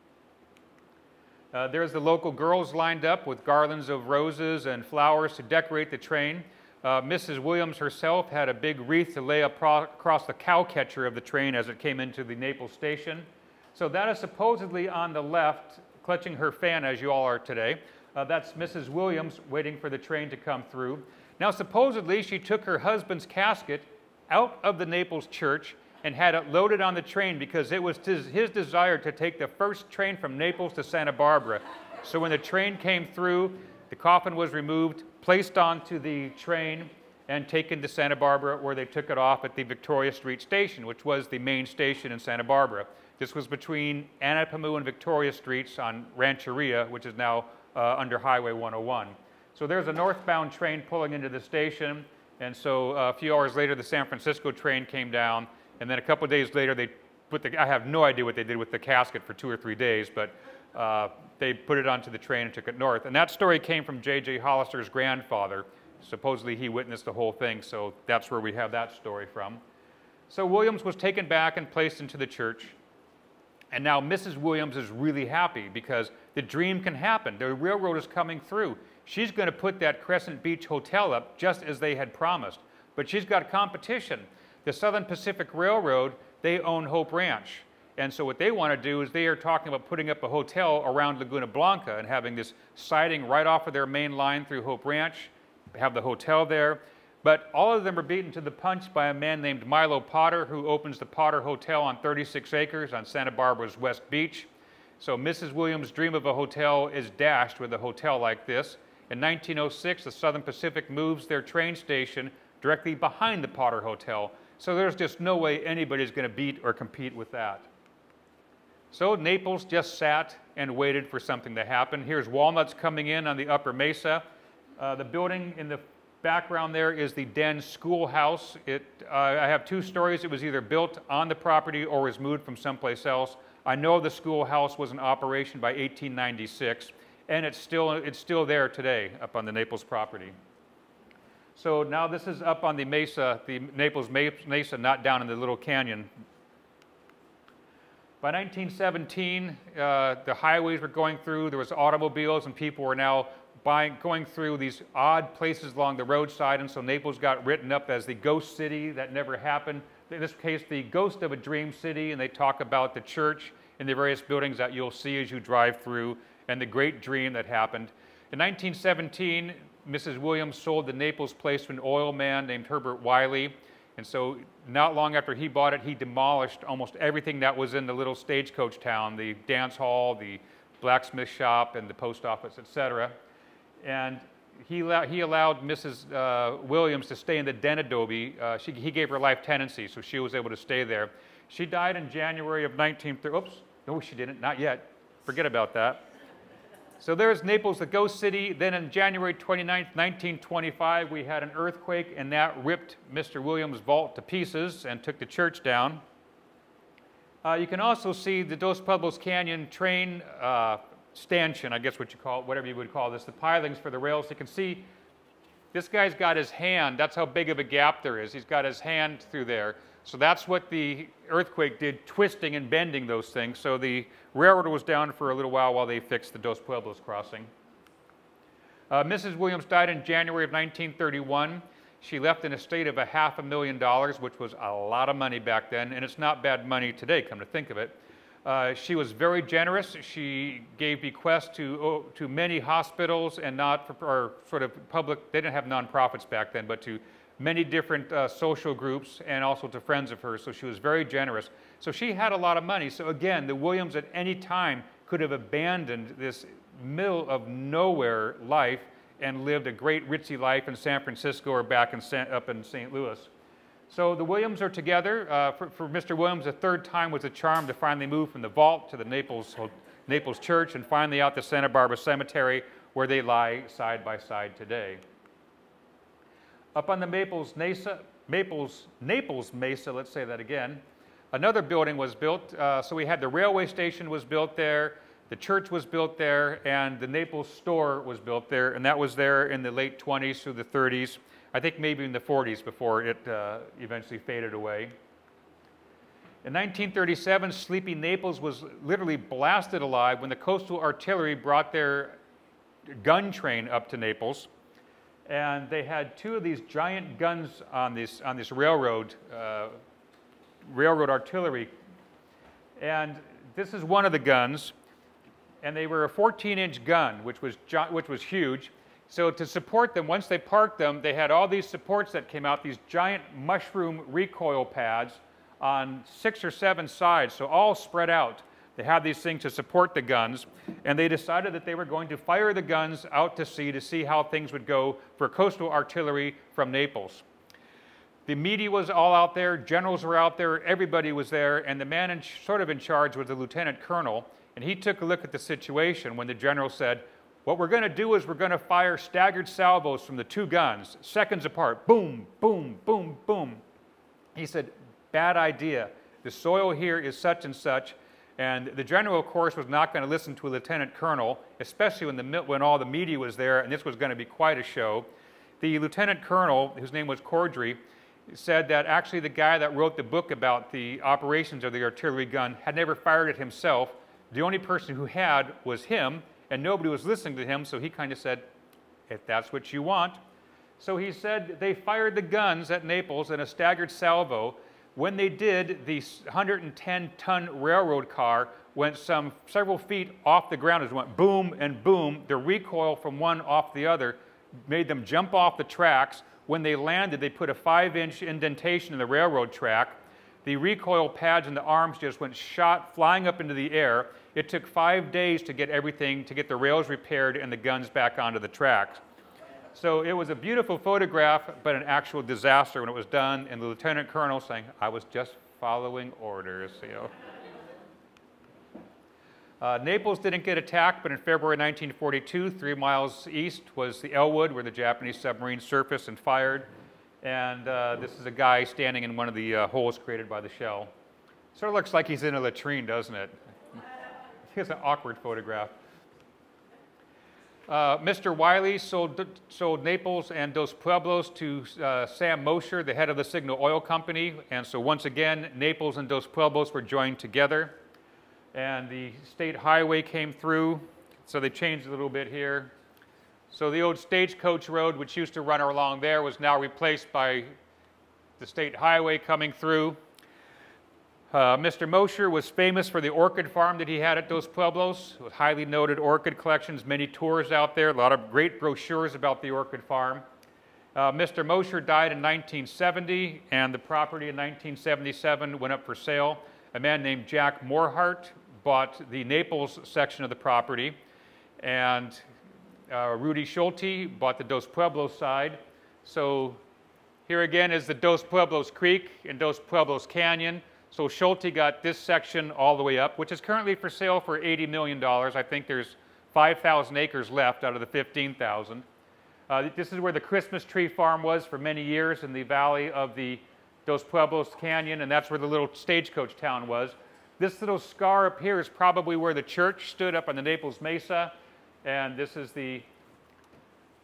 Uh, there's the local girls lined up with garlands of roses and flowers to decorate the train. Uh, Missus Williams herself had a big wreath to lay across the cow catcher of the train as it came into the Naples station. So that is supposedly on the left, clutching her fan as you all are today. Uh, that's Missus Williams waiting for the train to come through. Now supposedly she took her husband's casket out of the Naples church and had it loaded on the train because it was his, his desire to take the first train from Naples to Santa Barbara. So when the train came through, the coffin was removed, placed onto the train, and taken to Santa Barbara, where they took it off at the Victoria Street Station, which was the main station in Santa Barbara. This was between Anapamu and Victoria Streets on Rancheria, which is now uh, under Highway one oh one. So there's a northbound train pulling into the station, and so uh, a few hours later, the San Francisco train came down, and then a couple of days later, they put the, I have no idea what they did with the casket for two or three days, but uh, they put it onto the train and took it north. And that story came from J J Hollister's grandfather. Supposedly he witnessed the whole thing, so that's where we have that story from. So Williams was taken back and placed into the church. And now Missus Williams is really happy because the dream can happen. The railroad is coming through. She's going to put that Crescent Beach Hotel up just as they had promised. But she's got competition. The Southern Pacific Railroad, they own Hope Ranch. And so what they want to do is they are talking about putting up a hotel around Laguna Blanca and having this siding right off of their main line through Hope Ranch, have the hotel there. But all of them are beaten to the punch by a man named Milo Potter, who opens the Potter Hotel on thirty-six acres on Santa Barbara's West Beach. So Missus Williams' dream of a hotel is dashed with a hotel like this. In nineteen oh six, the Southern Pacific moves their train station directly behind the Potter Hotel. So there's just no way anybody's going to beat or compete with that. So Naples just sat and waited for something to happen. Here's Walnuts coming in on the upper mesa. Uh, the building in the background there is the Den Schoolhouse. It, uh, I have two stories. It was either built on the property or was moved from someplace else. I know the schoolhouse was in operation by eighteen ninety-six, and it's still, it's still there today up on the Naples property. So now this is up on the mesa, the Naples Mesa, not down in the little canyon. By nineteen seventeen, uh, the highways were going through, there was automobiles, and people were now buying, going through these odd places along the roadside, and so Naples got written up as the ghost city that never happened. In this case, the ghost of a dream city, and they talk about the church and the various buildings that you'll see as you drive through, and the great dream that happened. In nineteen seventeen, Missus Williams sold the Naples place to an oil man named Herbert Wiley. And so not long after he bought it, he demolished almost everything that was in the little stagecoach town, the dance hall, the blacksmith shop, and the post office, et cetera. And he, he allowed Missus Uh, Williams to stay in the den adobe. Uh, she, he gave her life tenancy, so she was able to stay there. She died in January of nineteen thirty. Oops, no, she didn't, not yet. Forget about that. So there's Naples, the ghost city. Then on January twenty-ninth, nineteen twenty-five, we had an earthquake, and that ripped Mister Williams' vault to pieces and took the church down. Uh, you can also see the Dos Pueblos Canyon train uh, stanchion, I guess what you call it, whatever you would call this, the pilings for the rails. You can see This guy's got his hand, that's how big of a gap there is. He's got his hand through there. So that's what the earthquake did, twisting and bending those things. So the railroad was down for a little while while they fixed the Dos Pueblos crossing. Uh, Missus Williams died in January of nineteen thirty-one. She left an estate of a half a million dollars, which was a lot of money back then, and it's not bad money today, come to think of it. Uh, she was very generous. She gave bequests to, oh, to many hospitals and not for, or sort of public, they didn't have nonprofits back then, but to many different uh, social groups and also to friends of hers, so she was very generous. So she had a lot of money. So again, the Williams at any time could have abandoned this middle of nowhere life and lived a great ritzy life in San Francisco or back in San, up in Saint Louis. So the Williams are together. Uh, for, for Mister Williams, the third time was a charm to finally move from the vault to the Naples, Naples Church and finally out to Santa Barbara Cemetery, where they lie side by side today. Up on the Maples Mesa, Maples, Naples Mesa, let's say that again, another building was built. Uh, so we had the railway station was built there, the church was built there, and the Naples store was built there, and that was there in the late twenties through the thirties. I think maybe in the forties before it uh, eventually faded away. In nineteen thirty-seven, sleepy Naples was literally blasted alive when the coastal artillery brought their gun train up to Naples. And they had two of these giant guns on this, on this railroad, uh, railroad artillery. And this is one of the guns. And they were a fourteen inch gun, which was, which was huge. So to support them, once they parked them, they had all these supports that came out, these giant mushroom recoil pads on six or seven sides, so all spread out. They had these things to support the guns, and they decided that they were going to fire the guns out to sea to see how things would go for coastal artillery from Naples. The media was all out there, generals were out there, everybody was there, and the man in, sort of in charge was the lieutenant colonel, and he took a look at the situation when the general said, what we're going to do is we're going to fire staggered salvos from the two guns, seconds apart, boom, boom, boom, boom. He said, bad idea. The soil here is such and such, and the general, of course, was not going to listen to a lieutenant colonel, especially when, the, when all the media was there, and this was going to be quite a show. The lieutenant colonel, whose name was Cordry, said that actually the guy that wrote the book about the operations of the artillery gun had never fired it himself. The only person who had was him, and nobody was listening to him, so he kind of said, if that's what you want. So he said they fired the guns at Naples in a staggered salvo. When they did, the one hundred ten ton railroad car went some several feet off the ground. It went boom and boom. The recoil from one off the other made them jump off the tracks. When they landed, they put a five inch indentation in the railroad track. The recoil pads and the arms just went shot flying up into the air. It took five days to get everything, to get the rails repaired and the guns back onto the tracks. So it was a beautiful photograph, but an actual disaster when it was done, and the lieutenant colonel saying, I was just following orders, you know. Uh, Naples didn't get attacked, but in February nineteen forty-two, three miles east was the Elwood, where the Japanese submarine surfaced and fired. And uh, this is a guy standing in one of the uh, holes created by the shell. Sort of looks like he's in a latrine, doesn't it? Here's an awkward photograph. Uh, Mister Wiley sold, sold Naples and Dos Pueblos to uh, Sam Mosher, the head of the Signal Oil Company. And so once again, Naples and Dos Pueblos were joined together. And the state highway came through, so they changed a little bit here. So the old Stagecoach Road, which used to run along there, was now replaced by the state highway coming through. Uh, Mister Mosher was famous for the orchid farm that he had at Dos Pueblos, with highly noted orchid collections, many tours out there, a lot of great brochures about the orchid farm. Uh, Mister Mosher died in nineteen seventy, and the property in nineteen seventy-seven went up for sale. A man named Jack Morehart bought the Naples section of the property, and uh, Rudy Schulte bought the Dos Pueblos side. So here again is the Dos Pueblos Creek and Dos Pueblos Canyon. So Schulte got this section all the way up, which is currently for sale for eighty million dollars. I think there's five thousand acres left out of the fifteen thousand. Uh, this is where the Christmas tree farm was for many years in the valley of the Dos Pueblos Canyon, and that's where the little stagecoach town was. This little scar up here is probably where the church stood up on the Naples Mesa, and this is the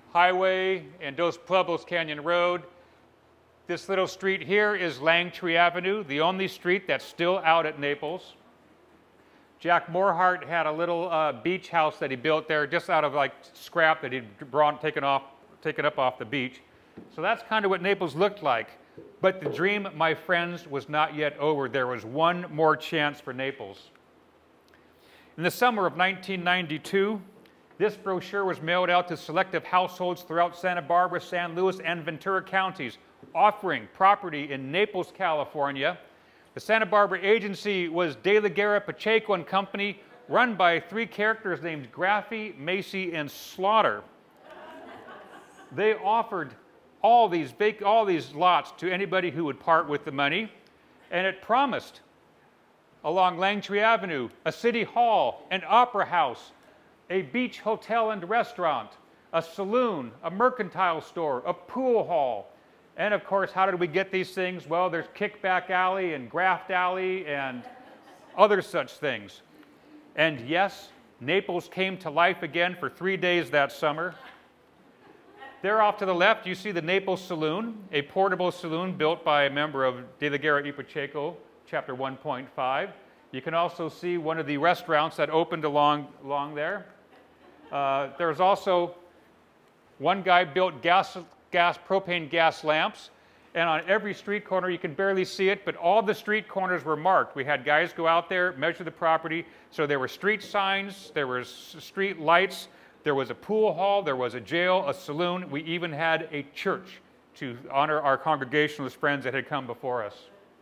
Highway and Dos Pueblos Canyon Road. This little street here is Langtree Avenue, the only street that's still out at Naples. Jack Morehart had a little uh, beach house that he built there just out of like scrap that he'd brought, taken, off, taken up off the beach. So that's kind of what Naples looked like. But the dream, my friends, was not yet over. There was one more chance for Naples. In the summer of nineteen ninety-two, this brochure was mailed out to selective households throughout Santa Barbara, San Luis, and Ventura counties, offering property in Naples, California. The Santa Barbara agency was De La Guerra, Pacheco and Company, run by three characters named Graffy, Macy, and Slaughter. They offered all these, big, all these lots to anybody who would part with the money, and it promised along Langtree Avenue a city hall, an opera house, a beach hotel and restaurant, a saloon, a mercantile store, a pool hall. And of course, how did we get these things? Well, there's Kickback Alley and Graft Alley and other such things. And yes, Naples came to life again for three days that summer. There off to the left, you see the Naples Saloon, a portable saloon built by a member of De La Guerra y Pacheco, chapter one point five. You can also see one of the restaurants that opened along, along there. Uh, there's also one guy built gas, gas, propane gas lamps, and on every street corner, you can barely see it, but all the street corners were marked. We had guys go out there, measure the property, so there were street signs, there were street lights, there was a pool hall, there was a jail, a saloon. We even had a church to honor our Congregationalist friends that had come before us.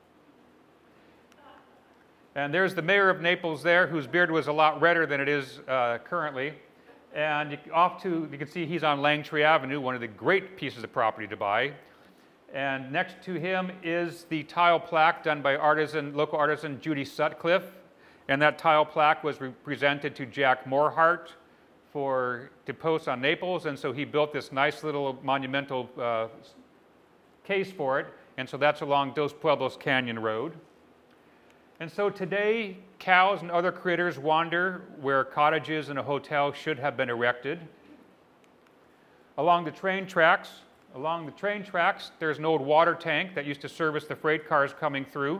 And there's the mayor of Naples there, whose beard was a lot redder than it is uh, currently. And you, off to, you can see he's on Langtree Avenue, one of the great pieces of property to buy. And next to him is the tile plaque done by artisan, local artisan Judy Sutcliffe. And that tile plaque was presented to Jack Morehart for, to post on Naples. And so he built this nice little monumental uh, case for it. And so that's along Dos Pueblos Canyon Road. And so today, cows and other critters wander where cottages and a hotel should have been erected. Along the train tracks, along the train tracks, there's an old water tank that used to service the freight cars coming through.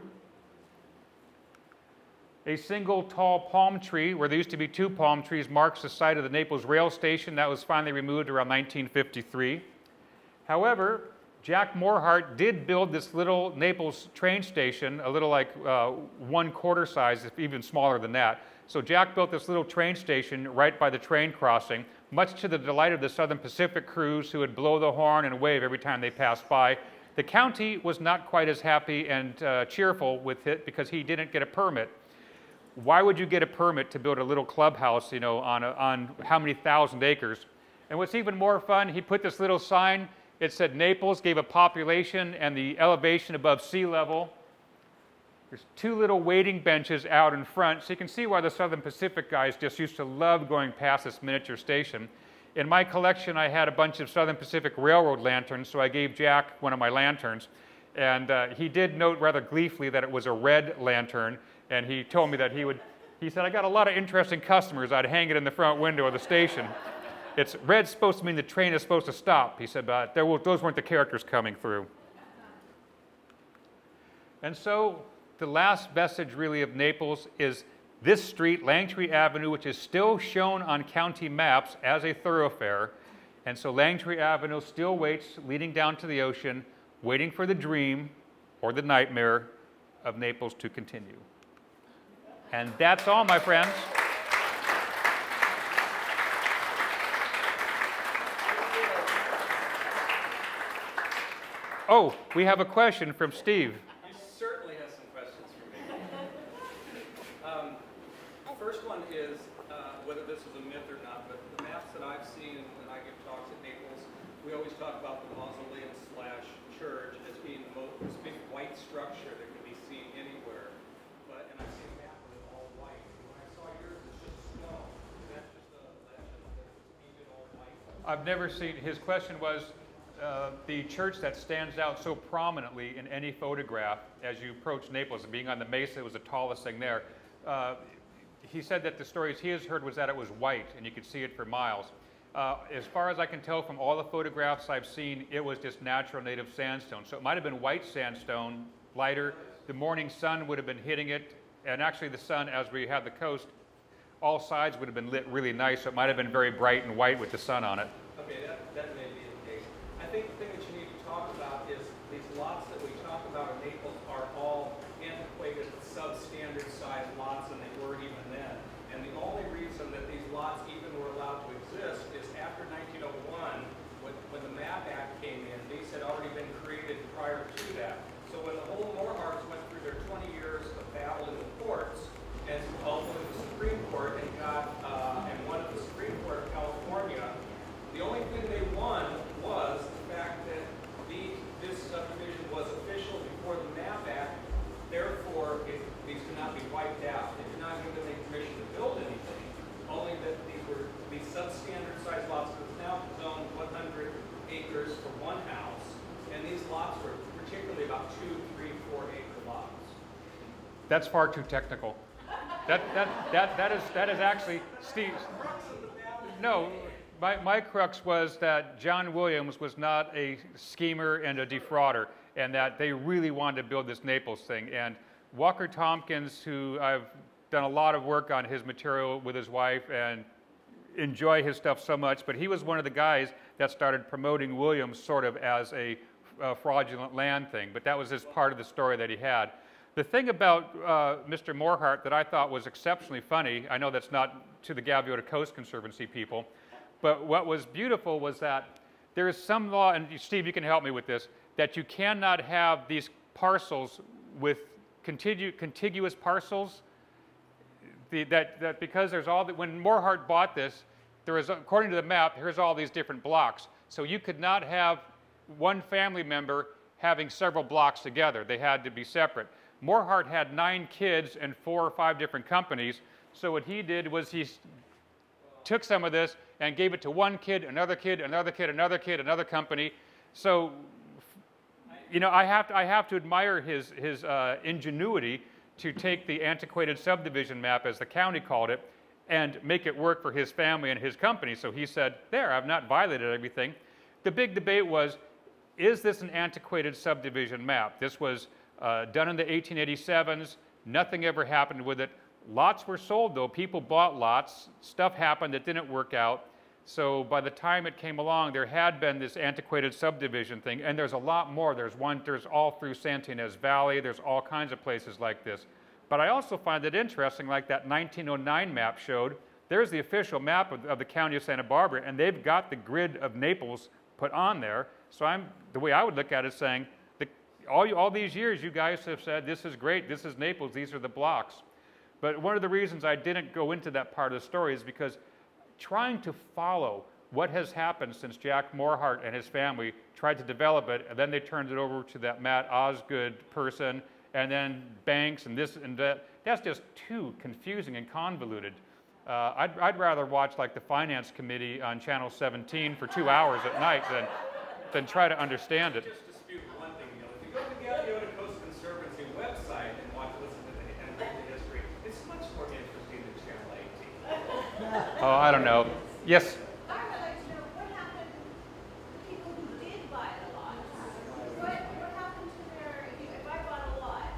A single tall palm tree, where there used to be two palm trees, marks the site of the Naples rail station. That was finally removed around nineteen fifty-three. However, Jack Morehart did build this little Naples train station, a little like uh, one quarter size, if even smaller than that. So Jack built this little train station right by the train crossing, much to the delight of the Southern Pacific crews who would blow the horn and wave every time they passed by. The county was not quite as happy and uh, cheerful with it because he didn't get a permit. Why would you get a permit to build a little clubhouse, you know, on, a, on how many thousand acres? And what's even more fun, he put this little sign. It said Naples gave a population and the elevation above sea level. There's two little waiting benches out in front, so you can see why the Southern Pacific guys just used to love going past this miniature station. In my collection, I had a bunch of Southern Pacific Railroad lanterns, so I gave Jack one of my lanterns. And uh, he did note rather gleefully that it was a red lantern, and he told me that he would, he said, I got a lot of interesting customers, I'd hang it in the front window of the station. It's red's supposed to mean the train is supposed to stop, he said, but there will, those weren't the characters coming through. And so the last vestige really of Naples is this street, Langtree Avenue, which is still shown on county maps as a thoroughfare. And so Langtree Avenue still waits, leading down to the ocean, waiting for the dream or the nightmare of Naples to continue. And that's all, my friends. Oh, we have a question from Steve. You certainly have some questions for me. um, first one is uh, whether this is a myth or not, but the maps that I've seen when I give talks at Naples, we always talk about the mausoleum slash church as being the most, this big white structure that can be seen anywhere. But and I've seen a map with it all white. When I saw yours, it's just snow. That's just a legend that it's painted all white. I've never seen. His question was. Uh, the church that stands out so prominently in any photograph as you approach Naples, and being on the mesa, it was the tallest thing there. Uh, he said that the stories he has heard was that it was white and you could see it for miles. Uh, as far as I can tell from all the photographs I've seen, it was just natural native sandstone. So it might have been white sandstone, lighter. The morning sun would have been hitting it, and actually the sun, as we have the coast, all sides would have been lit really nice, so it might have been very bright and white with the sun on it. Okay, that, that may be the case. I think the thing that you need to talk about is these lots that we talk about in Naples are all antiquated, substandard sized lots, and they weren't even then. And the only reason that these lots even were allowed to exist is after nineteen oh one, when, when the MAP Act came in. These had already been created prior to that. So when the whole Moorharts went through their twenty years of battle in the courts, and ultimately the Supreme Court, and got uh, and won at the Supreme Court of California, the only thing they won was the fact that the, this subdivision was official before the MAP Act. Therefore, it, these could not be wiped out. They did not give them any permission to build anything. Only that these were these substandard sized lots. It's now zoned one hundred acres for one house, and these lots were particularly about two, three, four acre lots. That's far too technical. That, that, that, that, is, that is actually, Steve, no, my, my crux was that John Williams was not a schemer and a defrauder, and that they really wanted to build this Naples thing. And Walker Tompkins, who I've done a lot of work on his material with his wife and enjoy his stuff so much, but he was one of the guys that started promoting Williams sort of as a uh, fraudulent land thing, but that was just part of the story that he had. The thing about uh, Mister Moorhart that I thought was exceptionally funny, I know that's not to the Gaviota Coast Conservancy people, but what was beautiful was that there is some law, and Steve, you can help me with this, that you cannot have these parcels with contigu contiguous parcels. The, that, that because there's all, the, when Moorhart bought this, there is, according to the map, here's all these different blocks. So you could not have one family member having several blocks together. They had to be separate. Moorhart had nine kids and four or five different companies. So what he did was he took some of this and gave it to one kid, another kid, another kid, another kid, another company. So, you know, I have to, I have to admire his, his uh, ingenuity to take the antiquated subdivision map, as the county called it, and make it work for his family and his company. So he said, there, I've not violated everything. The big debate was, is this an antiquated subdivision map? This was uh, done in the eighteen eighty-sevens. Nothing ever happened with it. Lots were sold, though. People bought lots. Stuff happened that didn't work out. So by the time it came along, there had been this antiquated subdivision thing, and there's a lot more. There's one, there's all through Santa Ynez Valley. There's all kinds of places like this. But I also find it interesting, like that nineteen oh nine map showed, there's the official map of, of the county of Santa Barbara, and they've got the grid of Naples put on there. So I'm, the way I would look at it is saying, the, all, you, all these years you guys have said, this is great, this is Naples, these are the blocks. But one of the reasons I didn't go into that part of the story is because trying to follow what has happened since Jack Moorhart and his family tried to develop it, and then they turned it over to that Matt Osgood person, and then banks and this and that. That's just too confusing and convoluted. Uh, I'd, I'd rather watch like the Finance Committee on Channel seventeen for two hours at night than, than try to understand it. Just dispute one thing, Neal. If you go to the Gaviota Coast Conservancy website and watch, listen to the, and read the history, it's much more interesting than Channel eighteen. Oh, I don't know. Yes? I would like to know what happened to people who did buy the lot. What, what happened to their, if, you, if I bought a lot,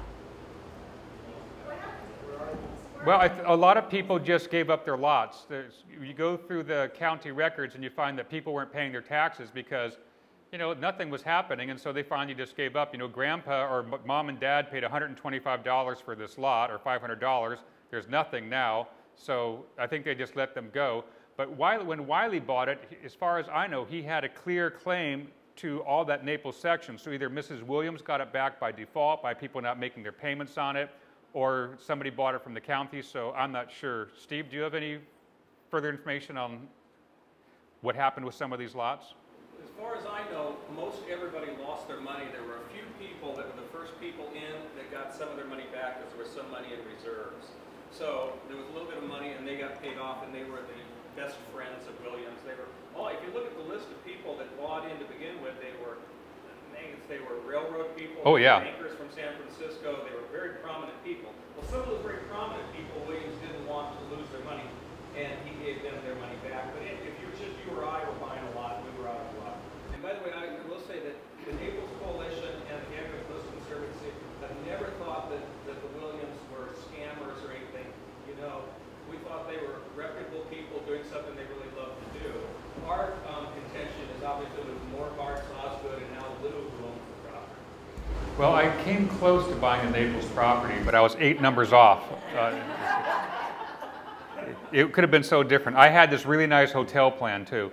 what happened to them? Well, I th a lot of people just gave up their lots. There's, you go through the county records and you find that people weren't paying their taxes because, you know, nothing was happening, and so they finally just gave up. You know, grandpa or mom and dad paid one hundred twenty-five dollars for this lot, or five hundred dollars. There's nothing now, so I think they just let them go. But Wiley, when Wiley bought it, as far as I know, he had a clear claim to all that Naples section. So either Missus Williams got it back by default by people not making their payments on it, or somebody bought it from the county, so I'm not sure. Steve, do you have any further information on what happened with some of these lots? As far as I know, most everybody lost their money. There were a few people that were the first people in that got some of their money back because there was some money in reserves. So there was a little bit of money and they got paid off, and they were the best friends of Williams. They were, oh, if you look at the list of people that bought in to begin with, they were they were railroad people, oh, yeah. bankers from San Francisco. They were very prominent people. Well, some of those very prominent people, Williams didn't want to lose their money, and he gave them their money back. But if, if you're just you or I were buying a lot, we were out of luck. And by the way, I will say that the Naples Coalition and the Gaviota Coast Conservancy have never thought that, that the Williams were scammers or anything. You know, we thought they were reputable people doing something they really love to do. Our um, contention is obviously with more Bart's, Osgood, and now Lou who owns the property. Well, I came close to buying the Naples property, but I was eight numbers off. Uh, it, it could have been so different. I had this really nice hotel plan, too.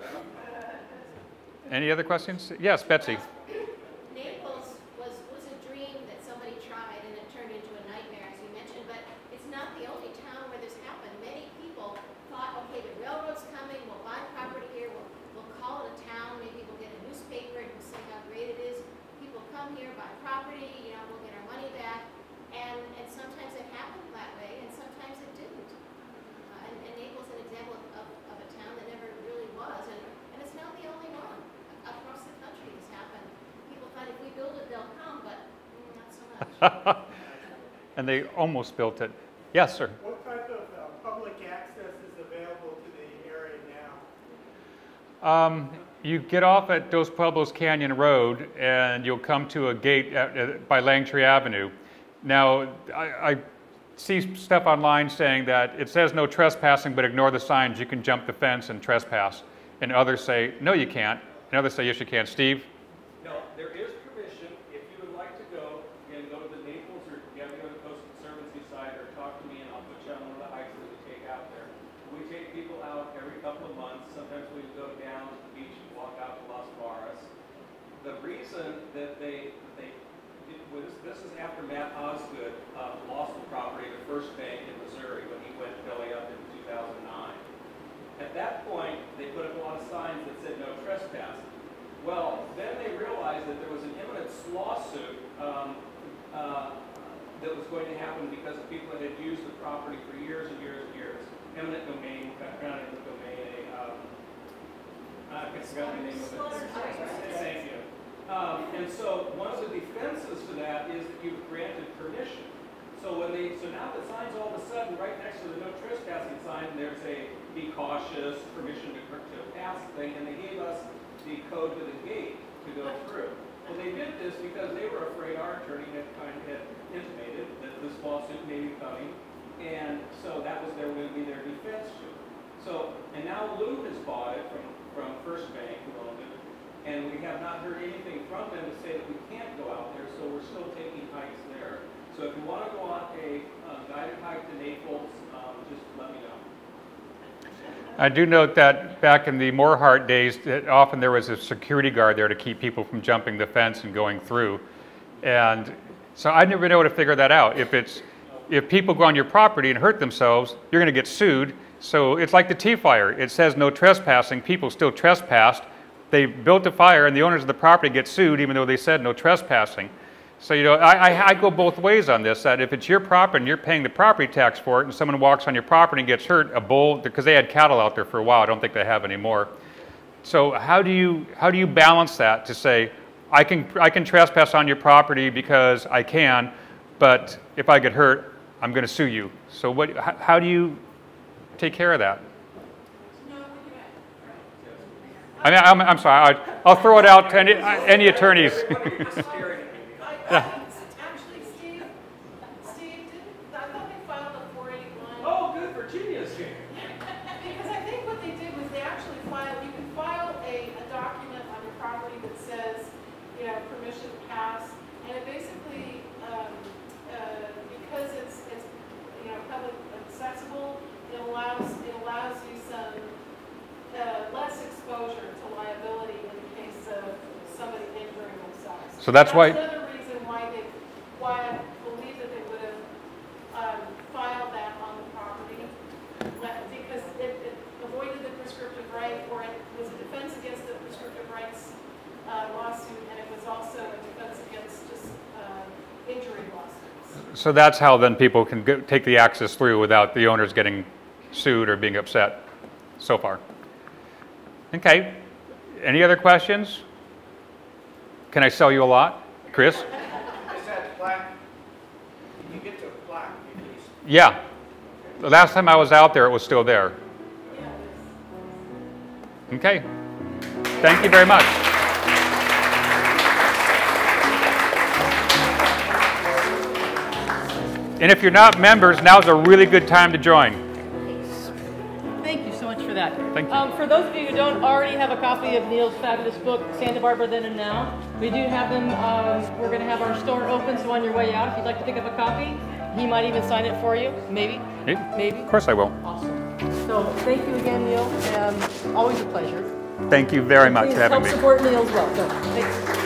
Any other questions? Yes, Betsy. Naples was, was a dream that somebody tried and it turned into a nightmare, as you mentioned, but it's not the only town where this happened. Many people thought, okay, the railroad's coming, we'll buy property here, we'll, we'll call it a town, maybe we'll get a newspaper and we'll say how great it is. People come here, buy property, you know, we'll get our money back, and, and sometimes it happened that way, and sometimes it didn't. Uh, and, and Naples is an example of, of, of a town that never really was, and, and it's not the only one. Across the country this happened. People thought if we build it, they'll come, but mm, not so much. And they almost built it. Yes, sir. What type of uh, public access is available to the area now? Um, you get off at Dos Pueblos Canyon Road, and you'll come to a gate at, at, by Langtree Avenue. Now, I, I see stuff online saying that it says no trespassing, but ignore the signs. You can jump the fence and trespass. And others say, no, you can't. And others say, yes, you can. Steve? No, there is permission. If you would like to go, again, go to the Naples or Gaviota Coast Conservancy site or talk to me and I'll put you on one of the hikes that we take out there. We take people out every couple of months. Sometimes we go down to the beach and walk out to Las Barras. The reason that they, they it was, this is after Matt Osgood uh, lost the property to First Bank in Missouri when he went belly up in two thousand nine. At that point, they put up a lot of signs that said no trespassing. Well, then they realized that there was an imminent lawsuit um, uh, that was going to happen because of people that had used the property for years and years and years. Eminent domain, background eminent domain, a, um, I forgot the name of it. Thank you. Um, and so one of the defenses to that is that you've granted permission. So when they, so now the sign's all of a sudden right next to the no trespassing sign, there's a be cautious, permission to, to pass thing, and they gave us the code to the gate to go through. Well, they did this because they were afraid our attorney had kind of had intimated that this lawsuit may be coming, and so that was their going to be their defense to it. So, and now Lou has bought it from, from First Bank, who owned it, and we have not heard anything from them to say that we can't go out there, so we're still taking hikes there. So if you want to go on a uh, guided hike to Naples, um, just let me know. I do note that back in the Moorhart days, that often there was a security guard there to keep people from jumping the fence and going through. And so I never been able to figure that out. If it's, if people go on your property and hurt themselves, you're going to get sued. So it's like the T fire. It says no trespassing. People still trespassed. They built a fire, and the owners of the property get sued, even though they said no trespassing. So, you know, I, I, I go both ways on this, that if it's your property and you're paying the property tax for it and someone walks on your property and gets hurt, a bull, because they had cattle out there for a while, I don't think they have anymore. So how do you, how do you balance that to say, I can, I can trespass on your property because I can, but if I get hurt, I'm going to sue you. So what, how, how do you take care of that? I mean, I'm, I'm sorry, I, I'll throw it out to any, any attorneys. Yeah. Actually, Steve, Steve, didn't, I thought they filed a four eighty-one. Oh, good, Virginia's here. Because I think what they did was they actually filed, you can file a, a document on your property that says, you know, permission to pass, and it basically, um, uh, because it's, it's, you know, public accessible, it allows, it allows you some uh, less exposure to liability in the case of somebody injuring themselves. So that's why. Why they, why I believe that they would have um, filed that on the property, because it, it avoided the prescriptive right, or it was a defense against the prescriptive rights uh, lawsuit, and it was also a defense against just uh, injury lawsuits. So that's how then people can go, take the access through without the owners getting sued or being upset so far. Okay. Any other questions? Can I sell you a lot? Chris? Yeah. The last time I was out there, it was still there. Okay. Thank you very much. And if you're not members, now's a really good time to join. Thank you so much for that. Thank you. Um, for those of you who don't already have a copy of Neal's fabulous book, Santa Barbara Then and Now, we do have them. Um, we're going to have our store open, so on your way out, if you'd like to pick up a copy, he might even sign it for you. Maybe. Maybe. Maybe. Of course I will. Awesome. So thank you again, Neal. Um, always a pleasure. Thank you very much Please for having help me. support Neal as well. So, thanks.